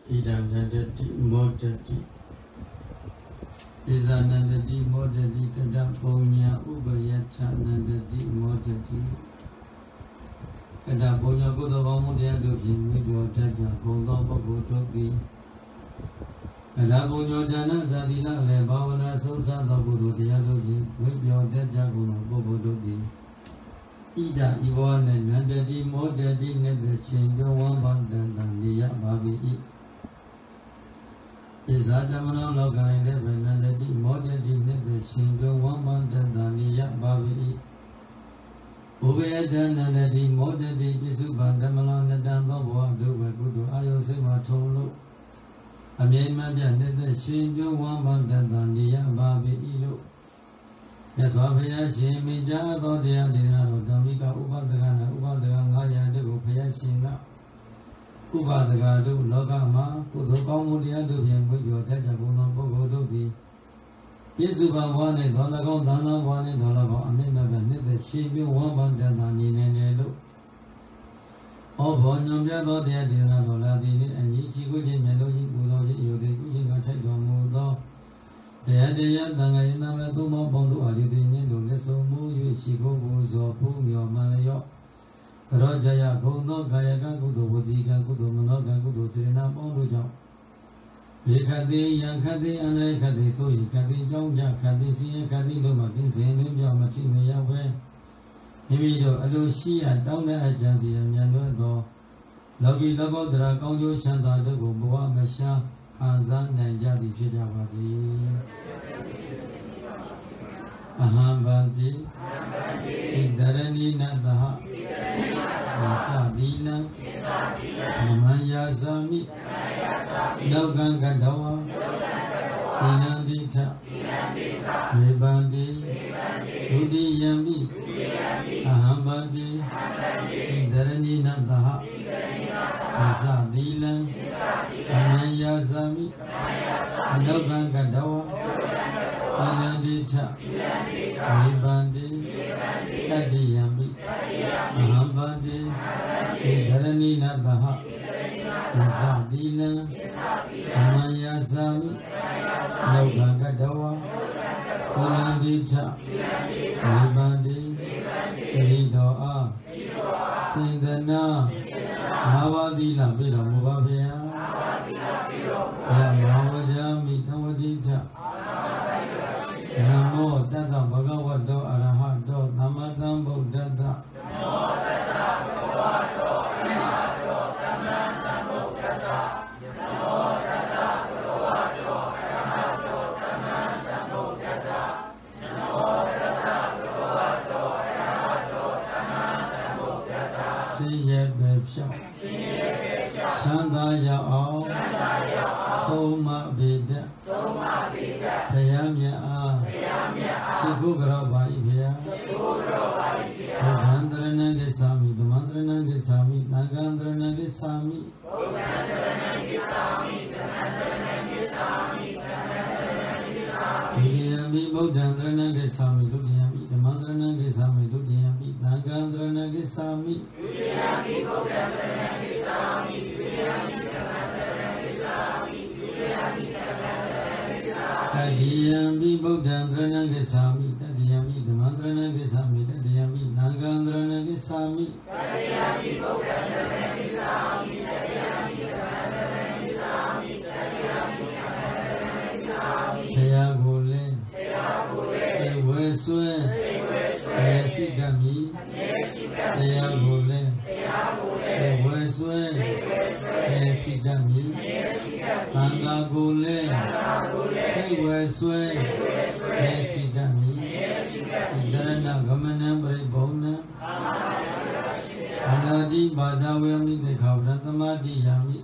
Idanandati modati Izanandati modati Kada punya ubayata nandati modati Kada punya kuda kamu dia doki Midwatata kuda pakutoki Kada punya jana zadila Lebavana susada kudu dia doki Midwatata kuda pakutoki Ida iwana nandati modati Nandati wambandanda Niya babi Izadamana lokaine benandati modati nete shingo wamandandaniya bavi Ubeyata nandati modati pisubandamana nadanda wadu vakudu ayosima tholo Amyemabya nete shingo wamandandaniya bavi ilo Yaswabhaya shimija adodya dinaro dhamika upadagana upadagana ngaya dego phaya shinga Upadagadu lokama kudu kaumudiadu bhiyangu yodhaja guna bogodu di Yesuba wane dhalakau dhana wane dhalakau amimabha nidhe shibhi wambandana ninenelu Obho nyambya dhodya dina dholadini anyi chikuji meloji kudoji yodhi kuji ngachai dhomudo Deyadaya dhangayi nama dhuma bondu adidi nilu leso muyu shiko buzo pumyo malayo Rajaya Gono Gayaka Kudu Vajika Kudu Manoka Kudu Srina Pondu Jao Ekadi Yankadi Anrekadi Soi Kadi Jongja Kadi Siya Kadi Luma Kinsen Lumja Mati Meyawe Himido Alo Shia Dauna Ajansi Yanyano Do Logi Logo Dra Kongjo Shanta Dogo Boa Masha Kanzan Nanjadi Chidavasi Ahambanti Idarani Nadaha Isadila Namayasami Naugangadawa Inandita Mebandi Udiyami Ahambandi Idarani Nadaha Isadila Namayasami Naugangadawa Inandita Mebandi Kadiyami Ahambandi Idharani Nadaha Isadila Amayasami Naugangadawa Inandita Mebandi Kiridoa Sindana Navadila Bila Mubhavya Yamavajami Navadita Namo Tata Bhagavato Arahato Namatam Buddhata Namo Tata Bhagavato Arahato Namatam Buddhata Namo Tata Bhagavato Arahato Namatam Buddhata Namo Tata Bhagavato Arahato Namatam Buddhata Siye Bepsha Sanda Yao Soma Veda Payamya Shikugara Bhai Bhaya Bhagandrana Gesami Dhamandrana Gesami Nagandrana Gesami Dudiyami Bhagandrana Gesami Dudiyami Dhamandrana Gesami Dudiyami Nagandrana Gesami Dudiyami Bhagandrana Gesami Dudiyami Dhamandrana Gesami Dudiyami Tadiyami Bhagandrana Gesami Tadiyami Dhamandrana Gesami Tadiyami Nagandrana Gesami Tadiyami Bhagandrana Gesami Tadiyami Dhamandrana Gesami Tadiyami Nagandrana Gesami Taya Gole Sewe Swe Sikami Taya Gole Sewe Swe Sikami Tanga Gole Sewe Swe Sikami Dharana Gamana Bribona Anadi Badawami Dekhavratamadi Yami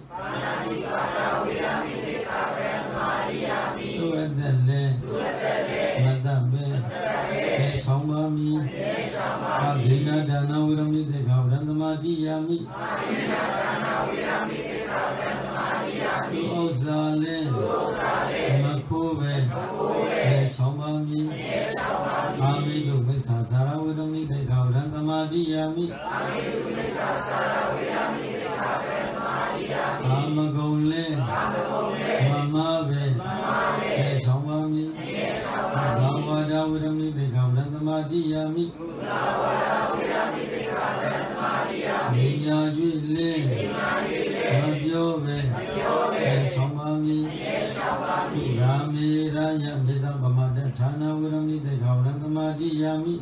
Tuadale Madabe Saumami Adhina Dana Virami Dekhavratamadi Yami Osale Makove Saumami Amidu Sasara Virami Dekhavratamadi Yami Amagole Yami Niya Yule Nabyobe Chamami Rami Raya Misa Bamada Thana Virami Dekhavana Samadhi Yami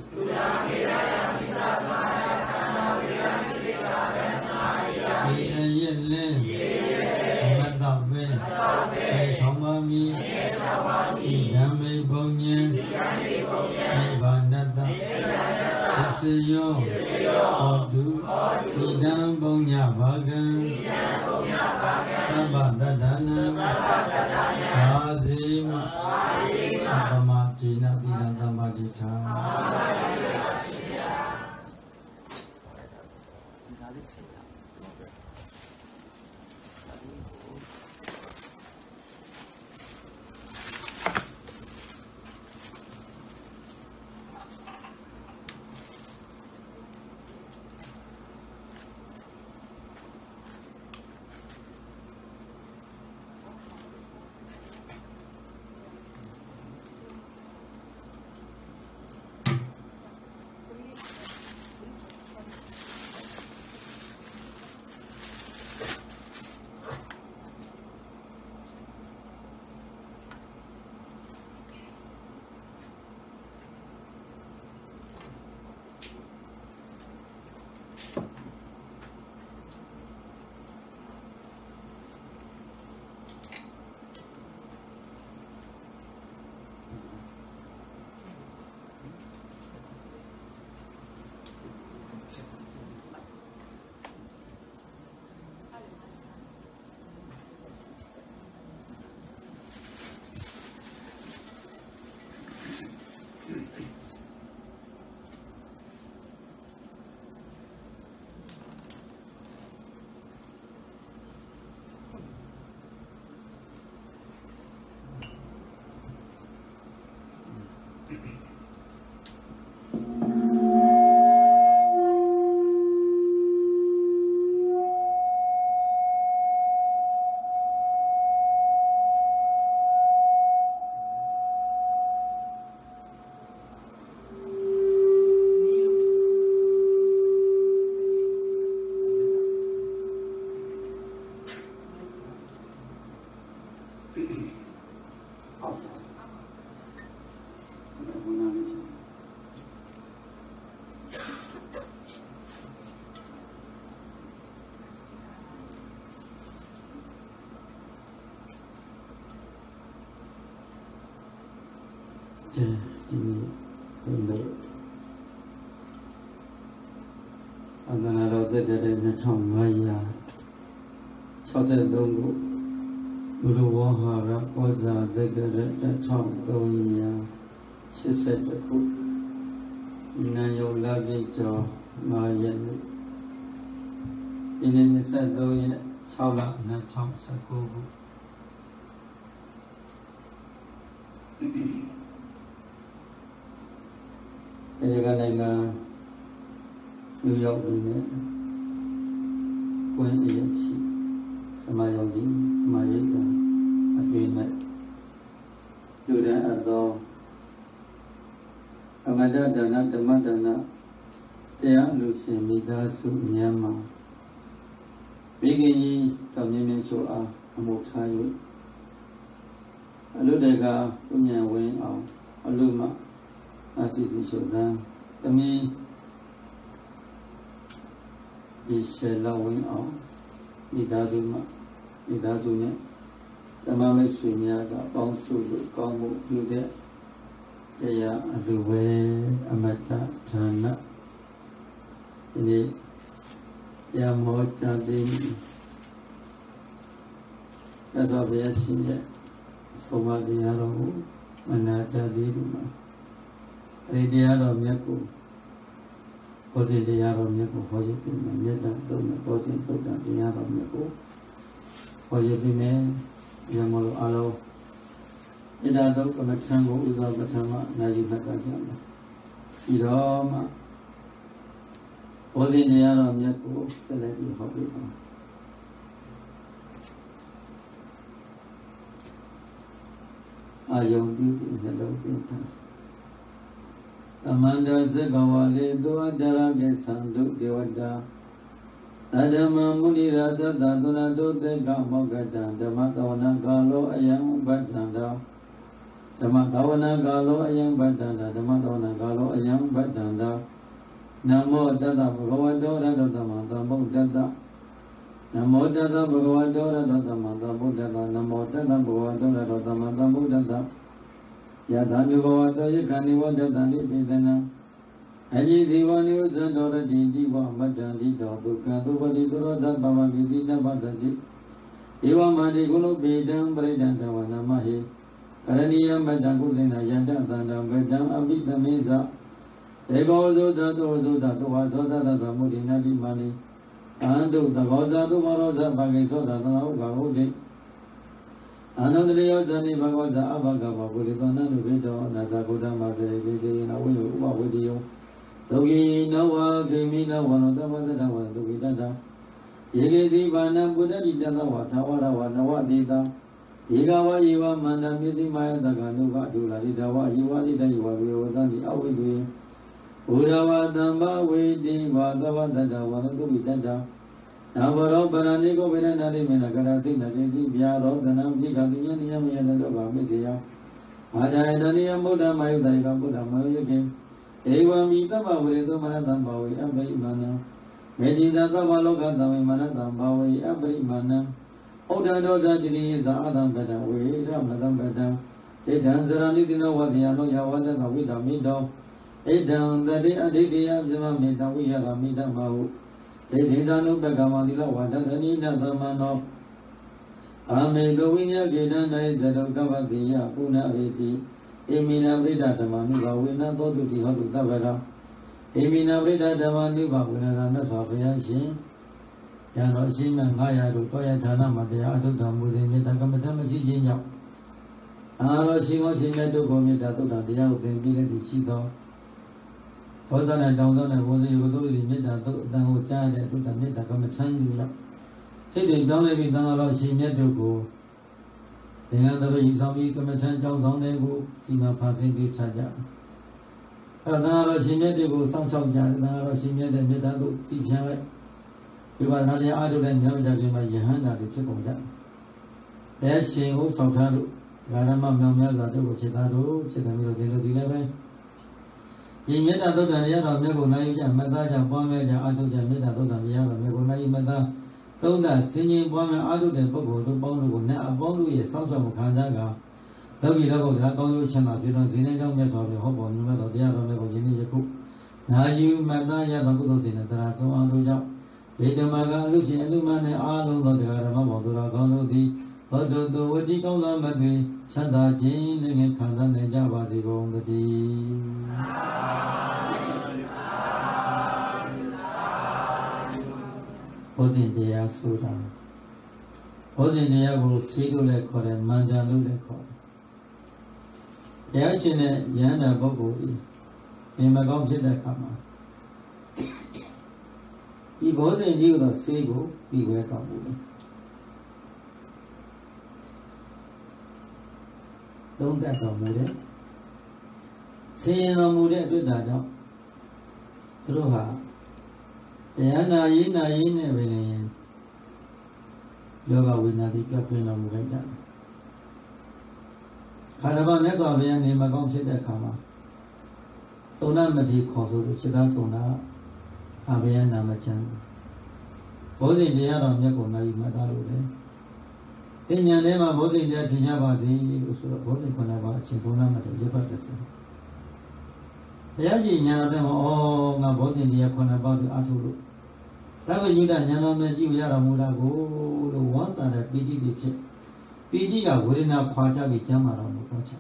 Yele Matabe Chamami Yame Bonye Nibanata Isiyo Odu Idam Bonya Bhagan Sabadadana Azima Abamatina Dinadamadita Amanda Zegawale, Duadara Gesandu, Devada, Adama Munirada, Daduna, Dodega, Mogada, Damatona Galo, Ayam Badanda, Damatona Galo, Ayam Badanda, Damatona Galo, Ayam Badanda, Namo Dada, Bhagavadora, Dadamata, Bodada, Namo Dada, Bhagavadora, Dadamata, Bodada, Namo Dada, Bhagavadora, Dadamata, Bodada, Yadani Bhavata, Yakani Vadadani Pidana, Aji Zivani Uzadora Diva, Madandi, Duka, Dubadi Durada, Baba Vidina Badadi, Eva Madi Gulu Bedam, Bredanda Vanamahi, Karania Madagulina Yanda, Danda, Vedam, Abita Mesa, Egozo, Dato, Dato, Wazoda, the Mudina di Mani, Andu, the Goza, the Moroza, Bagiso, the Gaude. Anandriya Jani Bhagavata Abhagava Buddhana Nubido Nazakuda Madre Vidi Navu Uvavidio Dogi Nawa Gamina Vanodavada Dugidada Yegi Vana Buddha Didada Watawara Wanawa Dita Igawa Iva Manda Midi Maya Daganuva Dula Didawa Iwa Dida Iwa Vyodani Awi Udawa Damba Vidi Vagava Dada Vanadubidada Navaro Baraniko Venanari Menagarati Nagisi Biaro Danam Dikadiya Niyamaya Misia Adayaniya Buddha Mayudaika Buddha Mayukim Eva Mita Bavureto Manatam Bawi Abri Mana Medita Valoka Dami Manatam Bawi Abri Mana Oda Doza Dini Zadam Beda We Ramadam Beda Edan Zarani Dino Vadiano Yawada Navida Mido Edan Dadi Adidia Jama Mita Viyara Mita Mahu Edizanu Begamadila Wadani Nadamano Ame Dovinia Gedana Zadokavadia Puna Reti Emina Vrida Damanu Vawina Todu Tihodu Tavera Emina Vrida Damanu Vawina Nasavaya Shin Yano Shima Haya Rutoya Tana Madia Adu Damudi Metakamatachi Jinya Aro Shimo Shimetu Gomita Tudandia Utengi Chito Hosan and Down and was able to limit the child to the meta come a time. Sitting down every dollar she met to go. The other way is how we come a time down on the go, see my passing the charger. Another she met to go, some child, another she met the meta to see him. We were not the other than Yamaja by Johanna to check on that. There she also found Garama Mamma to Chitado, Chitamiro de 11. ဒီမေတ္တာသုတ်တန်တရားတော်မြတ်ကိုနိုင်ကြမသားကြပွားများကြအာထုကြမေတ္တာသုတ်တန်တရားတော်မြတ်ကိုနိုင်မသားသုံးသဆင်ញင်ပွားများအာထုတဲ့ပုဂ္ဂိုလ်တို့ပေါင်းတို့ကိုနဲ့အပေါင်းတို့ရဲ့စောင့်ရှောက်မှုခံစားကလောကီလောကုတ္တရာကောင်းကျိုးချမ်းသာဖြစ်သောဇင်းနဲ့ကြောင့်မြတ်စွာဘုရားဟောပေါ်မြတ်တော်တရားတော်မြတ်ကိုယနေ့ယခုနာယူမသားရသောကုသိုလ်စေတနာဆုံးအောင်တို့ကြောင့်ဒေဓမာကအလူရှင်အလူမနဲ့အားလုံးသောတရားဓမ္မဘောသူတော်ကောင်းတို့သည်ဘောဓုတဝတိကောင်းသောမတ်တွေချမ်းသာခြင်းနဲ့ခံစားနိုင်ကြပါစေကုန်သတည်း Hosin Dea Suda Hosin Dea will see to let call and Manja Lude call. The action at Yana Bogo in Magom Sita Kama. If Hosin knew the Sego, we were coming. Don't that come with it. Seeing a mood with that through her. Yana in every Yoga will not be playing on the way. Caravan never of the name Magom Sita Kama. So now, Mati Koso, Chidasona, Aviana Machan. Was in the other Yakona, Madaru. In your name, I was in the Tinabadi, was in Konava, Chipuna, Japatasa. The Yaji Yana, oh, my body in the Konaba, Aturu. Seven you that Yana met you Yaramura go the one that PG the chip. PG are good enough Pacha with Jamara on the Pacha.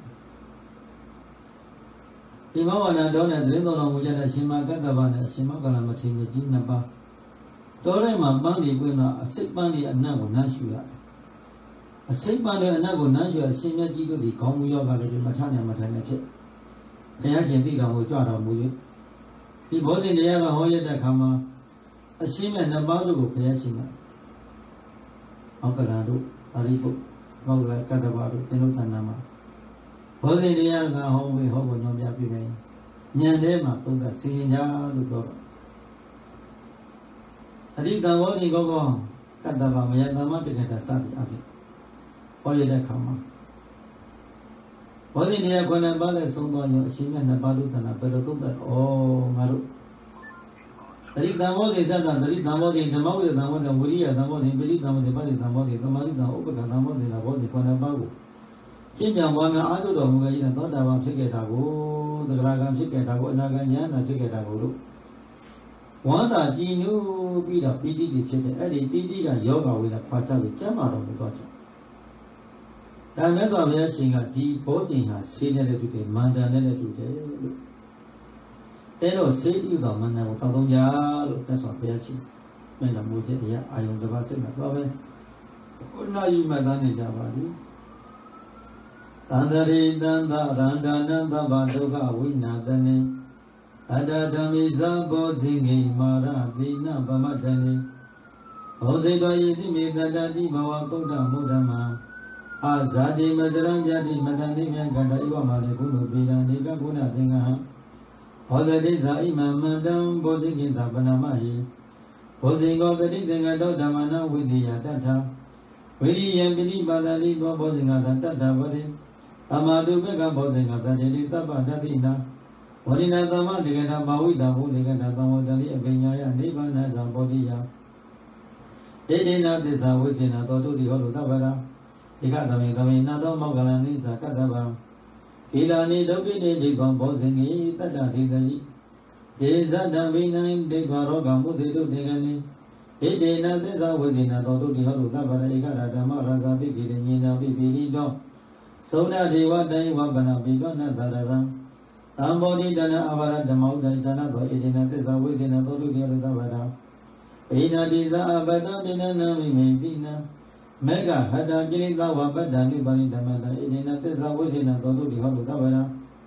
Imana don't have little on Mujana Shima Gatavan, Shimagala Machine, Jinaba. Torema Bandi winner, a sick bandi and Nago Nashua. A sick bandi and Nago Nashua, Shima Gigo, the Komuyoga, the Matana Matana chip. The Asian Tika Mujara Muyu. He was in the Yara Hoya da Kama. A shima and a balu Payachima. Uncle Adu, Aripo, Moga, Katabaru, Tenutanama. Was in the Yara home we hope will not be remain. Nyandema Tunda Sinya Lugo Aditavodi Gogo Katava Mayatama to get a Sadi Abi Oyeda Kama Odinia Guanabale Songo Shima and Balutana Perotuba Oh Maru Aditavodi Zada Aditavodi the Maui Damo the Wuria Damo the Billy Damo the Badi Damo the Marina Oka Damo the Navodi Guanabagu Chinja Wana Adu Domu in a thought about Chiketago, the Dragon Chiketago, Naganyana Chiketago. One that he knew be the PD defeated Eddie PD and Yoga with a Pacha with Jama of the Gotcha. That means of watching a deep boating has seen a little bit, Mandana today. They don't say you the man of Tadoya, that's what they're saying. When I'm with it, I am the Vassal of Love. Now you, Madame Javadi. Tandari Danda Randananda Badoga Winadane Adadamiza Bozingi Maradina Bamatane Osedo Yidimi Dadadi Bawakoda Mudama Azadi Madaram Yadi Madani Ganda Iwamale Kunu Bila Nika Kuna Tinga Odadiza Imam Madam Bozingi Tabanamahi Bozingo the Dinga Damana with the Yatata Willi Yambili Badali Bozinga Tata Body Amadu Bega Bozinga Tadita Badadina Warina Dama Digana Bawida Budigana Damadali Abenya Nibana Zambodia Edina Desa Wikina Toto di Holu Tabara Ikatami Nado Mogalani Zakataba Ilani Dogi de Bozingi Tata Didai Deza Davina de Garoga Musidu Digani Edina Desa Wikina Toto di Holu Tabara Ikata Maraza Bigina Bibilido Soda Deva Dai Wabana Bigana Zarara Tambodi Dana Avara Damau Dana Edina Desa Wikina Toto di Holu Tabara Ina Diza Abada Dina Nami Medina Mega Hada Gilida Wabadani Bani Damada Edina Desa Wikina Toto di Holu Tabara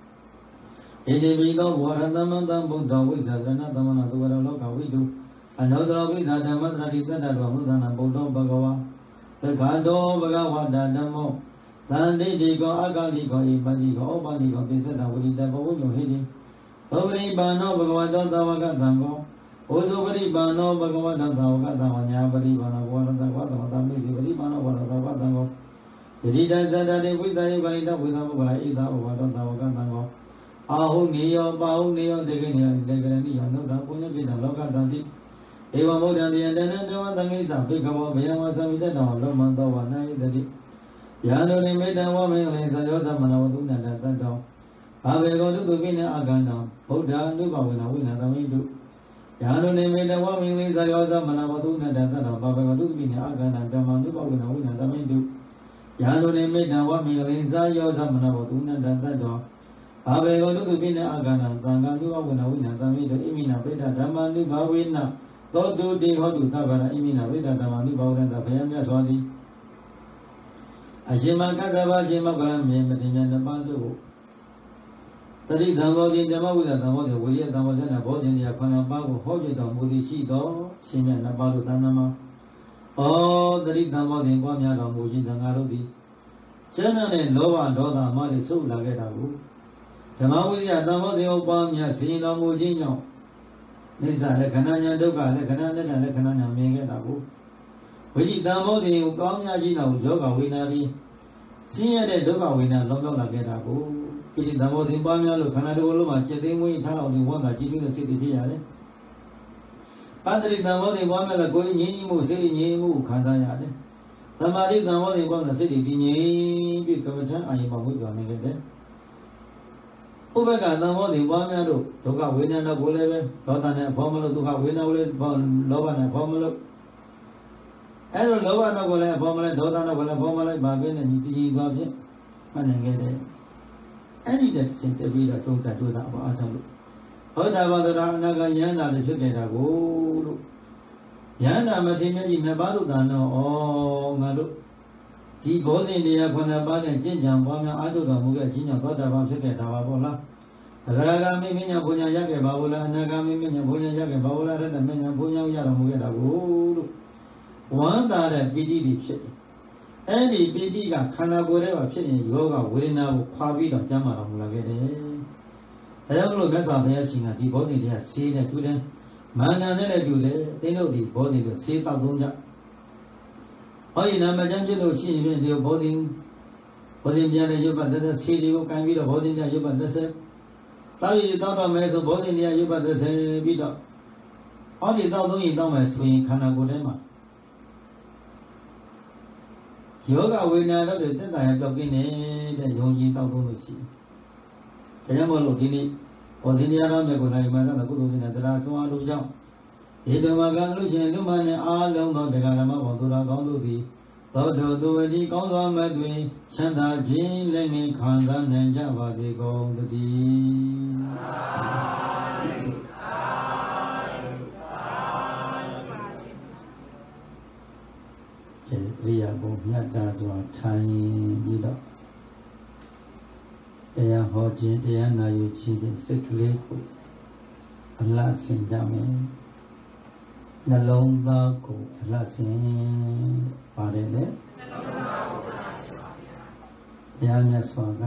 Edivido Waranamanda Buddha Wizardana Damana Duvara Loka Vidu Another with Adamada Dana Mudana Buddha Bagawa Pecado Bagawada Damo Tandi Digo Agaligo Ibadigo Obadigo Pisata Wida Bawu Hidi Overi Bano Bagawada Davaga Dango Ozoveri Bano Bagawada Davaga Davanya Badi Bana Wada Wada Misi Badi Bano Wada Dango Jida Zada de Vida Ibarida Wizabula Ida Wada Davaga Dango Ahu Neo Bahu Neo Degania Degania Noda Punya Vida Loka Dandi Eva Moda the Andana Dava Dangisa Picabo Bayama Samida Lomando Wana Dadi Yano Meda Woman and Zayoda Manawuna Dado Avego to Vina Agana Oda Nubawina Wina Damidu Yano Meda Woman and Zayoda Manawuna Dado Baba to Vina Agana Damanuba Wina Damidu Yano Meda Woman and Zayoda Manawuna Dado Avego to Vina Agana Zanganuba Wina Damidu Imina Peta Damanuba Wina Todo de Hodu Tabara Imina Veda Damanuba and the Payanga Swadi Ajima Kadava Jima Grami Medina Bandu Tadi Dambodi Damabuda Damodi William Damozana Bodinia Panabago Hojito Mudishido Simena Balu Tanama Oh the Dambodi Bomia Muji Dangarodi General Lova Doda Mali Sula Getabu Damabudia Damodi Obamia Sino Mujino Nisa Lekananya Doga Lekanana Lekanana Megetabu Willi Damodi Ukamia Gina Joga Winari Senior Doga Wina Loga Getabu Willi Damodi Bamia Canadoluma Chetin Tana the one that giving the city here. Padre Damodi Bamia going Yimu City Yimu Kandayade. Tamari Damodi Bamia City Dini Bicamajan I am with one. Ubega Damodi Bamia Toga Wina Buleve, Totana Pomelo Toga Wina Lovan Pomelo. Hello, Lovana Gola, Bomala, Dodana Gola, Bomala, Babin, and Niti Gobje, and get it. Any that sent a vida told that to the Atalu. Heard about the Naga Yana, the Sugeta Guru Yana Matina in Nabarudano, oh, Nalu. He goes in the Akonaban and Jinjam, Bama, Aduga, Muga, Jina, Kota, Sugeta, Babola. Ragami Mina Bunya Yaka, Babola, Nagami Mina Bunya Yaka, Babola, and Mina Bunya Yamugeta Guru. One that a PD shit. Any PD got Kanagore or Chin Yoga, Wina, Pavi or Jama Mulagade. ဒါကြောင့်မလို့မြတ်စွာဘုရားရှင်ကဒီဘောဇဉ်တရားဆေးနဲ့တူတယ်မာနနဲ့လည်းတူတယ်သင်တို့ဒီဘောဇဉ်ကိုဆေးတောက်သုံးကြဟောဒီနာမကျမ်းဖြစ်လို့ရှိရင်ဒီဘောဇဉ်တရားနဲ့ရုပ်ပတ်သက်ဆေးတွေကိုကင်ပြီးတော့ဘောဇဉ်တရားရုပ်ပတ်သက်တောက်ရည်တောက်တော့မယ်ဆိုဘောဇဉ်တရားရုပ်ပတ်သက်ပြီးတော့ဟောဒီတောက်သုံးရင်တောက်မယ်ဆိုရင်ခန္ဓာကိုယ်ထဲမှာယောဂဝေဒနာတို့တက်တာရပြောက်กินနေတဲ့ယုံကြည်တောက်သုံးလို့ရှိတယ်ဒါကြောင့်မို့လို့ဒီနေ့ဘောဇဉ်တရားတော်မြတ်ကိုနိုင်မှန်သောကုသိုလ်ရှင်တရားဆုံးအားလို့ကြောင့်ဒီဓမ္မကံလို့ရှင်လူမနဲ့အားလုံးသောတရားဓမ္မဘောသူတော်ကောင်းတို့သည်သောတုသူဝတိကောင်းစွာမတွင်ချမ်းသာခြင်းလည်းငင်ခံစားနိုင်ကြပါစေကုန်သတည်းရိယာဘုံမြတ်တာစွာထိုင်ပြီးတော့တရားဟောခြင်းတရားနာယူခြင်းဖြင့်စိတ်ကလေးကိုအလှဆင်ကြမယ်နှလုံးသားကိုအလှဆင်ပါတယ်လေနှလုံးသားကိုအလှဆင်ပါဗျာဘုရားမြတ်စွာက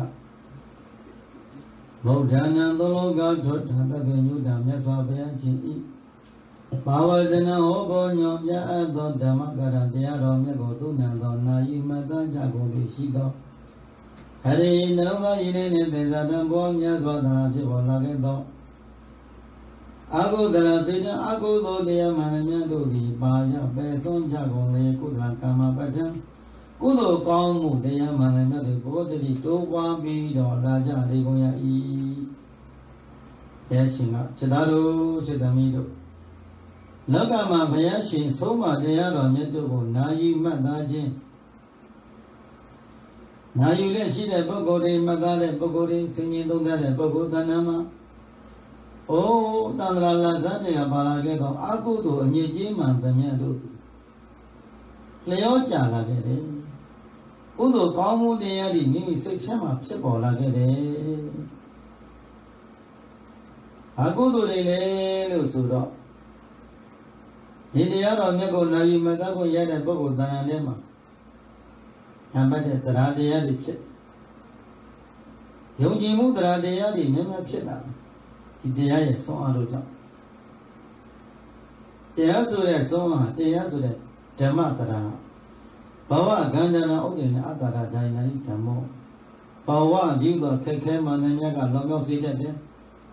ဗုဒ္ဓနာသောလောကထောထသဗ္ဗညုတမြတ်စွာဘုရားရှင်ဤဘာဝဇနဟောဘောညောပြအပ်သောဓမ္မကရတရားတော်မြတ်ကိုသုဏံသောနာယီမတ္တကြကုန်၏ရှိသောဟရိနှလုံးသားရင်းနှင့်သင်္ဇာတံဘောမြတ်စွာသာဖြစ်ပေါ်လာခဲ့သောအာဟုဒလစေတအာဟုသောတရားမှန်သမျှတို့သည်ပါရပယ်ဆုံးကြကုန်လေကုသလကာမပဋ္ဌံကုသိုလ်ကောင်းမှုတရားမှန်သမျှတို့ဘောဓိတိုးပွားပြီးတော့လာကြလေကုန်ရ၏တရားရှင်ကစေတတို့စေတမီတို့လောကမှာဘုရားရှင်ဆုံးမတရားတော်မြတ်တို့ကိုနာယူမှတ်သားခြင်းနာယူလက်ရှိတဲ့ပုဂ္ဂိုလ်တွေမှတ်သားတဲ့ပုဂ္ဂိုလ်တွေဆင်ញင်သုံးသပ်တဲ့ပုဂ္ဂိုလ်တဏ္ဍာမှာအိုးတန္တရာလာဇတ်တရားပါလာခဲ့တော့အကုသိုလ်အညစ်အကြေးမှန်သမျှတို့လျောကြလာခဲ့တယ်ကုသိုလ်ကောင်းမှုတရားတွေမိမိစိတ်ထဲမှာဖြစ်ပေါ်လာခဲ့တယ်အကုသိုလ်တွေလည်းလို့ဆိုတော့ဒီတရားတော်မြတ်ကိုနာယူမှတ်သားဖို့ရတဲ့ပုဂ္ဂိုလ်တန်ရထဲမှာနံပါတ်1တရားတရားတွေဖြစ်ယုံကြည်မှုတရားတရားတွေများများဖြစ်လာဒီတရားရဲ့ဆုံးအားလို့ကြောင့်တရားဆိုတဲ့ဆုံးအားတရားဆိုတဲ့ဓမ္မတရားဘဝကံကြနာဥဒ္ဒေနအတ္တရာဒိုင်နာဤဓမ္မောဘဝပြုသောခက်ခဲမှန်တဲ့မြတ်ကလောမြောက်စေတတ်တယ်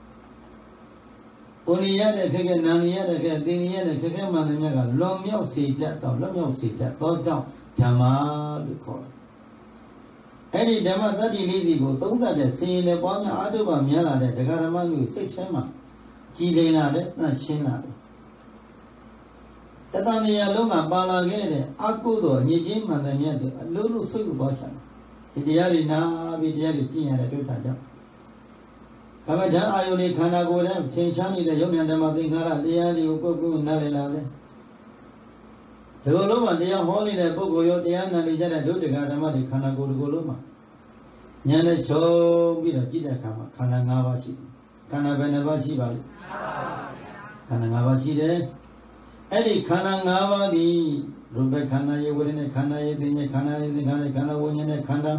ပုရိယတဲ့ခက်ခဲနာနိယတဲ့ခက်သင်္နိယတဲ့ခက်ခဲမှန်တဲ့မြတ်ကလွန်မြောက်စေတတ်တော့လွန်မြောက်စေတတ်သောကြောင့်ဓမ္မလို့ခေါ်တယ်အဲ့ဒီဓမ္မသတ္တိလေးစီကိုသုံးသပ်တဲ့ဆင်ရင်နဲ့ပွားများအာထုဘများလာတဲ့ဒကာဓမ္မမျိုးစိတ်ထဲမှာကြည်လင်လာတဲ့သန့်ရှင်းလာတယ်တတန်နေရာလုံးမှာပါလာခဲ့တဲ့အကုသိုလ်အညစ်အကြေးမှန်တဲ့မြတ်တွေအလုံးလုံးဆွေးကိုပွားချင်တယ်ဒီတရားတွေနာပြီးတရားတွေကျင့်ရတဲ့တွေ့တာကြောင့်ကမ္မဋ္ဌာန်းအာယုန်တွေခန္ဓာကိုယ်နဲ့သင်္ချမ်းနေတဲ့ယုံဉာဏ်ဓမ္မသင်္ခါရတရားတွေကိုကိုယ်ကိုနားလည်လာတယ်ဒီလိုလုံးမှာတရားဟောနေတဲ့ပုဂ္ဂိုလ်ရောတရားနာနေကြတဲ့ဒုတိယဓမ္မတွေခန္ဓာကိုယ်ဒီလိုလုံးမှာဉာဏ်နဲ့ချုံပြီးတော့ကြည့်တဲ့အခါမှာခန္ဓာ၅ပါးရှိတယ်ခန္ဓာဘယ်နှပါးရှိပါလဲခန္ဓာ၅ပါးရှိတယ်အဲ့ဒီခန္ဓာ၅ပါးဒီရူပခန္ဓာယေဝရနဲ့ခန္ဓာယေသိဉ္ဇခန္ဓာယေသင်္ခါရခန္ဓာဝိညာဉ်နဲ့ခန္ဓာ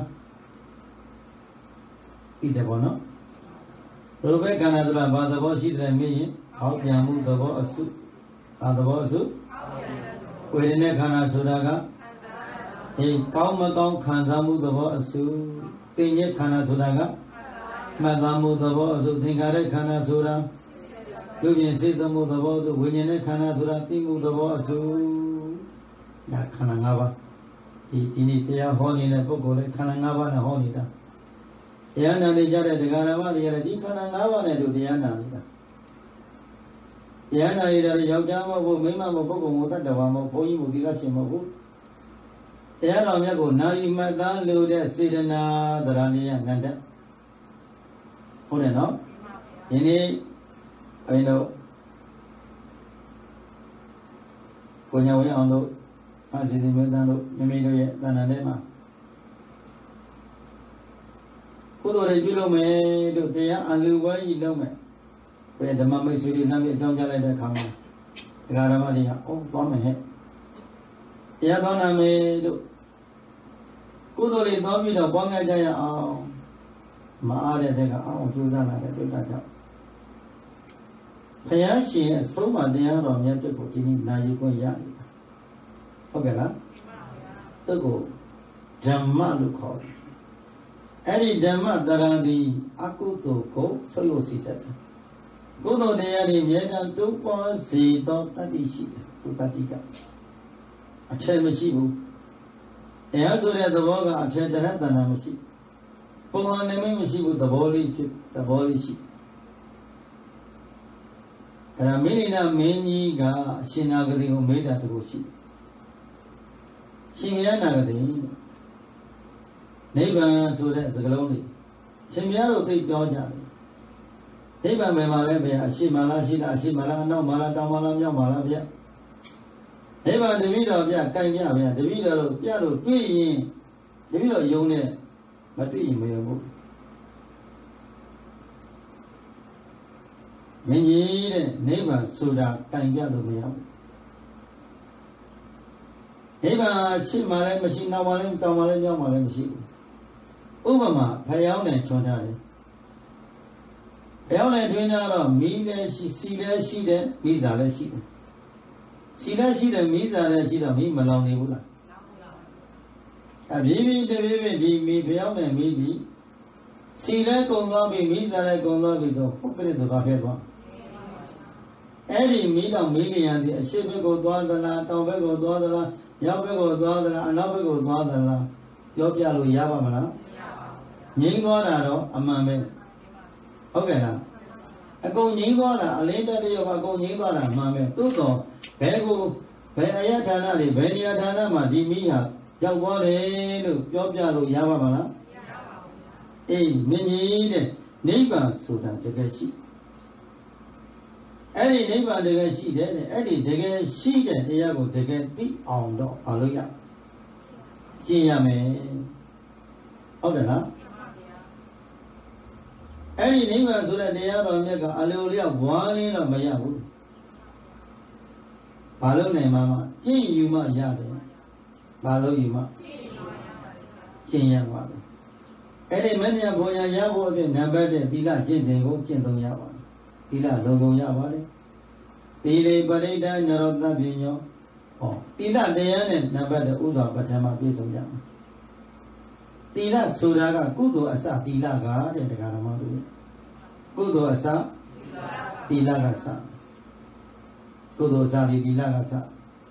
ဤတဲ့ဘောနော်ရူပခန္ဓာဆိုတာဘာသဘောရှိတယ်မေးရင်ဟောပြန်မှုသဘောအစုဘာသဘောအစုဝေဒနာခန္ဓာဆိုတာကကောင်းမကောင်းခံစားမှုသဘောအစုသိဉ္ဇခန္ဓာဆိုတာကမှတ်သားမှုသဘောအစုသင်္ခါရခန္ဓာဆိုတာလူပြင်စိတ်သမုသဘောအစုဝိညာဉ်နဲ့ခန္ဓာဆိုတာသိမှုသဘောအစုဒါခန္ဓာ၅ပါးဒီနေ့တရားဟောနေတဲ့ပုဂ္ဂိုလ်လည်းခန္ဓာ၅ပါးနဲ့ဟောနေတာတရားနာနေကြတဲ့ဒကာရမတွေကလည်းဒီခန္ဓာ၅ပါးနဲ့တို့တရားနာနေတာတရားနာရတဲ့ယောက်ျားမဟုတ်ဘူးမိန်းမမဟုတ်ပုဂ္ဂိုလ်မို့တတ္တဝါမဟုတ်ဘုန်းကြီးမို့ဒီကရှင်မဟုတ်ဘူးတရားတော်မြတ်ကိုနာယီမှတ်သားလို့တဲ့စေတနာတရားလေးရနန္တဟုတ်တယ်နော်ဒီနေ့အဲ့တော့ကိုညာဝင်းအောင်တို့အစီအစဉ်မျိုးသားတို့မိမိတို့ရဲ့တဏ္ဍာထဲမှာကုသိုလ်တွေပြုလုပ်မယ်တို့တရားအလူဝဲကြီးလုပ်မယ်ဘယ်ဓမ္မမိတ်ဆွေတွေနာမည်အကြောင်းကြားလိုက်တဲ့အခါမှာဒကာဓမ္မတွေကသွားမယ်ဟဲ့တရားကောင်းနာမယ်တို့ကုသိုလ်တွေသွားပြီးတော့ပွားများကြရအောင်မအားတဲ့တဲ့ကအောင်ကြိုးစားလာတဲ့တွေ့တာကြောင့်ဘုရားရှင်အဆုံးအမတရားတော်မြတ်တို့ကိုဒီနေ့နာယူခွင့်ရဟုတ်ကဲ့လားသူကိုဓမ္မလို့ခေါ်တယ်အဲ့ဒီဓမ္မတရံသည်အကုသိုလ်ကိုဆုပ်ယုပ်စေတတ်တယ်ကုသိုလ်တရားတွေမြဲတမ်းတိုးပွားစေသောတတ္တိရှိတယ်သူတတ္တိကအထက်မရှိဘူးတရားဆိုတဲ့သဘောကအထက်တရတဏ္ဍာမရှိပုံမှန်နေမရှိဘူးသဘောလေးဖြစ်သဘောလေးရှိအဲ့ဒါမိနိနာမင်းကြီးကအရှင်နာဂတိကိုမေးတာတခုရှိရှင်မြတ်နာဂတိနိဗ္ဗာန်ဆိုတဲ့စကားလုံးလေးရှင်မြတ်တို့သိကြောကြတယ်နိဗ္ဗာန်ဘယ်မှာလဲဗျာအရှိမလားရှိလားအရှိမလားအနောက်မလားတောင်မလားမြောက်မလားဗျာနိဗ္ဗာန်တပည့်တော်ဗျာကြိုင်ပြဗျာတပည့်တော်တို့ပြလို့တွေ့ရင်တပည့်တော်ယုံနဲ့မတွေ့ရင်မယုံဘူးမင်းကြီးတဲ့နိဗ္ဗာန်ဆိုတာကြိုင်ပြလို့မရဘူးနိဗ္ဗာန်ရှိမှလည်းမရှိနောက်မှလည်းတောင်မှလည်းမြောက်မှလည်းမရှိဘူးဥပမာဖျောင်းနဲ့ချွန်ထားတယ်ဖျောင်းနဲ့တွင်ကြတော့မီးလည်းရှိစီလည်းရှိတယ်မိစာလည်းရှိတယ်စီလည်းရှိတယ်မိစာလည်းရှိတော့မီးမလောင်နေဘူးလားအပြင်းပြင်းတပြင်းပြင်းဒီမီးဖျောင်းနဲ့မီးဒီစီလည်းကုန်သွားပြီမိစာလည်းကုန်သွားပြီဆိုဟုတ်ကဲ့ဆိုတော့ဖြစ်သွားအဲ့ဒီမီးတော့မီးလျံဒီအရှိဘက်ကိုသွားသလားတောင်ဘက်ကိုသွားသလားမြောက်ဘက်ကိုသွားသလားအနောက်ဘက်ကိုသွားသလားပြောပြလို့ရပါမလားငြိမ်းသွားတာတော့အမှန်ပဲဟုတ်ကဲ့လားအကုန်ငြိမ်းသွားတာအလင်းတက်တရောအကုန်ငြိမ်းသွားတာအမှန်ပဲသို့တော့ဘယ်အယဌာနတွေဘယ်နေရာဌာနမှာဒီမိဟာရောက်သွားတယ်လို့ပြောပြလို့ရပါမလားမရပါဘူးအေးမင်းကြီးတဲ့နိဗ္ဗာန်ဆိုတာတကယ်ရှိအဲ့ဒီနိဗ္ဗာန်တကယ်ရှိတယ်တဲ့အဲ့ဒီတကယ်ရှိတဲ့တရားကိုတကယ်သိအောင်တော့မလုပ်ရကျင့်ရမယ်ဟုတ်တယ်လားအဲ့ဒီနိဗ္ဗာန်ဆိုတဲ့တရားတော်မြတ်ကအလိုလျောက်ဝါးလင်းတော့မရဘူးဘာလို့နိုင်မှာမကျင့်ယူမှရတယ်ဘာလို့ယူမှကျင့်ရပါမယ်အဲ့ဒီမဉ္ဇဉ်ဘုံရဖို့အတွက်နံပါတ်1သီလကျင့်စဉ်ကိုကျင့်သုံးရပါတယ်သီလလုံကုန်ရပါတယ်သီလေပရိဒာနရောတပညောဟောသီလတရားနဲ့နံပါတ်1ဥစွာပဋ္ဌာန်းမှာပြည့်စုံရမယ်သီလဆိုတာကကုသိုလ်အစသီလကတဲ့တရားတော်မှာတို့ကုသိုလ်အစသီလကစကုသိုလ်အစသီလကစ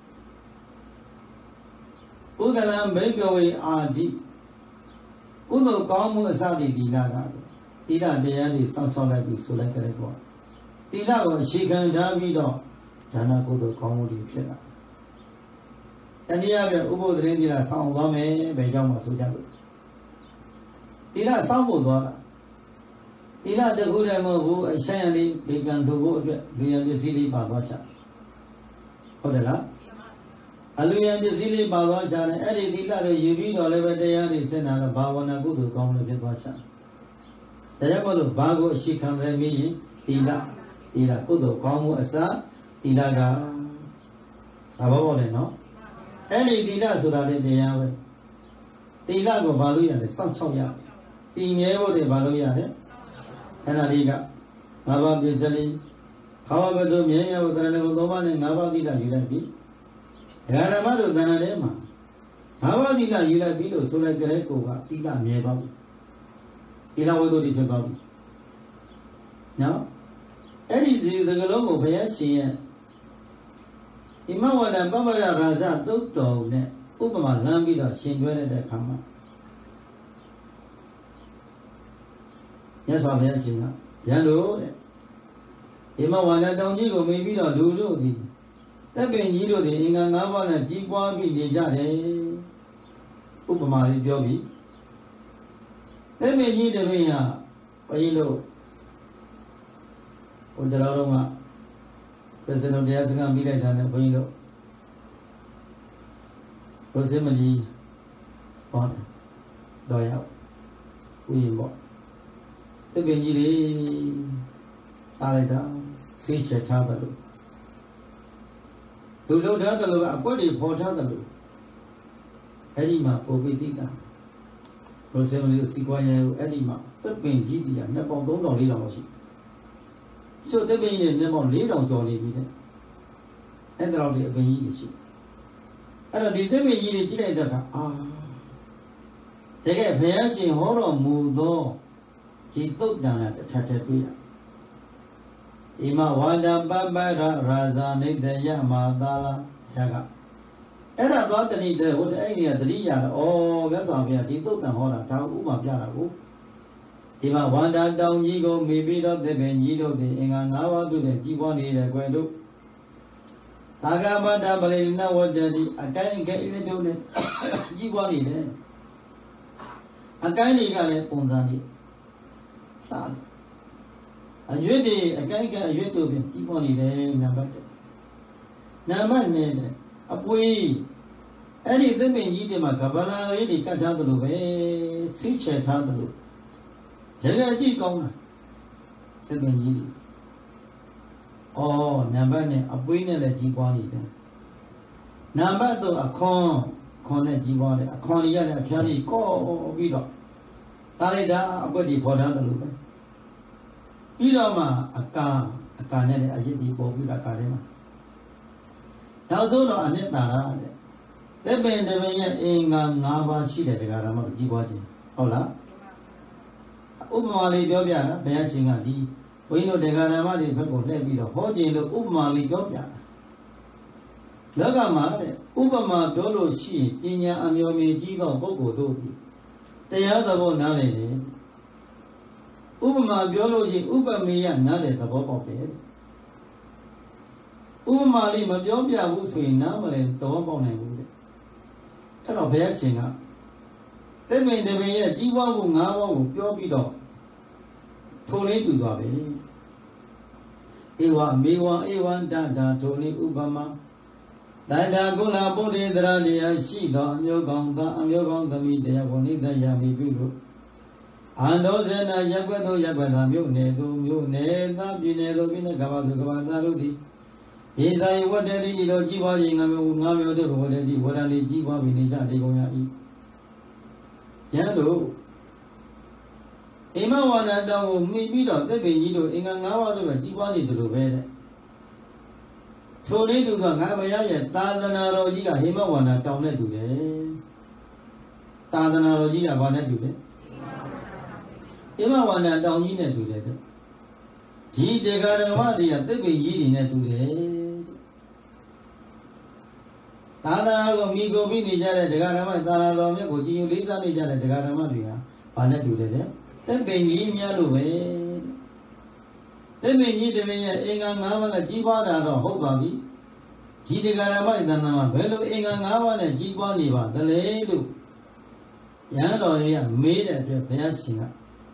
ဥဒလံဘိကဝေအာတိကုသိုလ်ကောင်းမှုအစသီလကသီလတရားတွေစောင့်ရှောက်လိုက်ပြီးဆိုလိုက်ကြတယ်ပေါ့သီလကိုအခြေခံထားပြီးတော့ဒါနကုသိုလ်ကောင်းမှုတွေဖြစ်လာတနည်းအားဖြင့်ဥပုသ်သတင်းသီလဆောင်းသွားမယ်ဘယ်ကြောင့်မှဆိုကြလို့သီလစောင့်ဖို့သွားတာသီလတခုတည်းမဟုတ်ဘူးအရှမ်းရလေးဒီကံထုတ်ဖို့အတွက်လူရန်ပစ္စည်းလေးပါသွားချဟုတ်တယ်လားအလူရန်ပစ္စည်းလေးပါသွားချတယ်အဲ့ဒီသီလတွေယူပြီးတော့လည်းပဲတရားတွေစင်တာတော့ဘာဝနာကုသိုလ်ကောင်းလို့ဖြစ်သွားချတရားမလို့ဘာကိုအရှိခံရမင်းရင်သီလကုသိုလ်ကောင်းမှုအစသီလကဒါဘောပေါ့လေနော်အဲ့ဒီသီလဆိုတာလည်းတရားပဲသီလကိုဘာလို့ရတယ်စောင့်ချောက်ရတည်မြဲဖို့တွေဘာလို့ရတယ်အဲ့ဒါလေးကငါးပါးပြည့်စလိဘာဝဘုဒ္ဓမြဲမြဲဖို့သရဏဂုံ၃ပါးနဲ့ငါးပါးသီလယူလိုက်ပြီဓမ္မတို့သဏ္ဍာန်ထဲမှာငါးပါးသီလယူလိုက်ပြီလို့ဆိုလိုက်ကြတဲ့ကိုကသီလမြဲသွားပြီသီလဝိသုဒ္ဓိဖြစ်သွားပြီနော်အဲ့ဒီစကလုံးကိုဘုရားရှင်ရဲ့ဣမဝဒပပ္ပယရာဇသုတ်တော်နဲ့ဥပမာလမ်းပြီးတော့ရှင်တွဲတဲ့အခါမှာမြတ်စွာဘုရားရှင်ကရန်တို့တဲ့ဣမဝဒတောင်ကြီးကိုမိပြီးတော့လူတို့သည်တက်ပင်ကြီးတို့သည်အင်္ဂါ၅ပါးနဲ့ကြီးပွားပြီးနေကြတယ်ဥပမာလေးပြောပြီးတက်ပင်ကြီးတစ်ပင်ဟာဘုန်းကြီးတို့ဟိုတရားတော်ကပြစတော်တရားစကားမိလိုက်တာနဲ့ဘုန်းကြီးတို့ဘုစင်မကြီးဟောတော့ရောက်ဥယျာဉ်ပေါ့တပင်ကြီးတွေအားလိုက်တာဆေးချက်ထားတယ်လို့သူလှုပ်ထားတယ်လို့အကွက်တွေပေါ်ထားတယ်လို့အဲ့ဒီမှာပုံပြီးသိတာဘုစင်မကြီးစီကွာရဲကိုအဲ့ဒီမှာတပင်ကြီးကြီးက2ပေါင်3တောင်4တောင်လောက်ရှိဆိုတဲ့ပင်ကြီးနဲ့ပေါင်း4000ကျော်နေပြီတဲ့အဲ့ဒါတော့ဒီအပင်ကြီးရှိအဲ့တော့ဒီတဲ့ပင်ကြီးတွေကြည့်လိုက်တဲ့အခါတကယ်ဘုရားရှင်ဟောတော်မူသောဒီသုတ်တံတစ်ထပ်ထပ်တွေ့ရဣမဝါဒပပ္ပရရာဇာနိတယမသာလာရကအဲ့ဒါသွားတဏိတဲ့ဟိုအဲ့ဒီကတတိယတော့မြတ်စွာဘုရားဒီသုတ်တံဟောတာဒါဥပမာပြတာကိုဒီမှာဝန္တာတောင်ကြီးကိုမိပြီးတော့သစ်ပင်ကြီးတို့သည်အင်္ဂါ၅ပါးတို့နဲ့ကြီးပွားနေတဲ့ကွယ်တို့သာဂဗတ္တပရိနဝတ္တိအတိုင်းအကဲအရွတ်တို့နဲ့ကြီးပွားနေတယ်အတိုင်းတွေကလည်းပုံစံကြီးသာအရွတ်တွေအကိုင်းကအရွတ်တို့ပြင်ကြီးပွားနေတယ်နံပါတ်1နံပါတ်2အပွေးအဲ့ဒီသစ်ပင်ကြီးတွေမှာကပလာလေးတွေကတ်ထားသလိုပဲဆိတ်ချယ်ထားသလိုတကယ်ကြည့်ကောင်းတာသစ်ပင်ကြီးနံပါတ်2အပွေးနဲ့လည်းကြီးပွားနေတယ်နံပါတ်3အခွန်နဲ့ကြီးပွားတယ်အခွန်ကြီးရတဲ့အဖျားကြီးကော့ပြီးတော့ဒါလိုက်တာအပွက်ကြီးပေါ်ထားသလိုပဲပြီးတော့မှအကာနဲ့လည်းအရစ်ကြီးပေါ်ပြီးတာကာထဲမှာနောက်ဆုံးတော့အနှစ်သာရတဲ့သစ်ပင်တစ်ပင်ရဲ့အင်္ဂါ၅ပါးရှိတဲ့တရားဓမ္မကိုကြီးပွားခြင်းဟုတ်လားဥပမာလေးပြောပြတာဘုရားရှင်ကဒီဘုန်းကြီးတို့တရားဓမ္မတွေဘက်ကိုလှည့်ပြီးတော့ဟောခြင်းလို့ဥပမာလေးပြောပြတာလောကမှာတဲ့ဥပမာပြောလို့ရှိရင်ပညာအမျိုးမျိုးကြီးသောပုဂ္ဂိုလ်တို့သည်တရားသဘောနားလည်တယ်ဥပမာပြောလို့ရှိရင်ဥပမေယနားလည်သဘောပေါက်တယ်ဥပမာလေးမပြောပြဘူးဆိုရင်နားမလည်သဘောပေါက်နိုင်ဘူးတဲ့အဲ့တော့ဘုရားရှင်ကသစ်ပင်တစ်ပင်ရဲ့ကြီးပွားမှု၅ပါးကိုပြောပြီးတော့ထိုလေးတူသွားပြီဧဝမေဝဧဝံတတာထိုလေးဥပမာတတာကုလပုရိသရတရားရှိသောအမျိုးကောင်းသားအမျိုးကောင်းသမီးတရားကိုနိဒယမိပြုလို့အန္တောဇနာရပ်ွက်သောရပ်ွက်သာမြို့နယ်သူမြို့နယ်သားပြည်နယ်သူပြည်နယ်ကဘာသူကဘာသားတို့သည်ဧဇာယဝတ္တတိဤလိုကြီးပွားခြင်းငါမျိုးတို့ဝတ္တတိဝရဏီကြီးပွားပြီးနေကြလေကုန်ရ၏ယံတို့အိမဝါဒတောင်ကိုမှီပြီးတော့သစ်ပင်ကြီးတို့အင်္ဂါ၅ပါးတို့ပဲကြီးပွားနေတယ်လို့ပဲတဲ့ထိုလေးသူကငါဘုရားရဲ့သာသနာတော်ကြီးကဟိမဝါဒတောင်နဲ့တူတယ်သာသနာတော်ကြီးကဘာနဲ့တူလဲဟိမဝါဒတောင်ကြီးနဲ့တူတယ်တဲ့ဒီတရားဓမ္မတွေကသစ်ပင်ကြီးတွေနဲ့တူတယ်သာသနာကိုမိကိုပြီးနေကြတဲ့တရားဓမ္မသာသနာတော်မြတ်ကိုကြည်ညိုလေးစားနေကြတဲ့တရားဓမ္မတွေကဘာနဲ့တူတယ်တဲ့သစ်ပင်ကြီးများလို့ပဲသစ်ပင်ကြီးတစ်ပင်ရဲ့အင်္ဂါ၅ပါးနဲ့ကြီးပွားတာတော့ဟုတ်ပါပြီဒီတရားဓမ္မသဏ္ဍာန်မှာဘယ်လိုအင်္ဂါ၅ပါးနဲ့ကြီးပွားနေပါသလဲလို့ရဟန်းတော်တွေကမေးတဲ့အတွက်ဘုရားရှင်က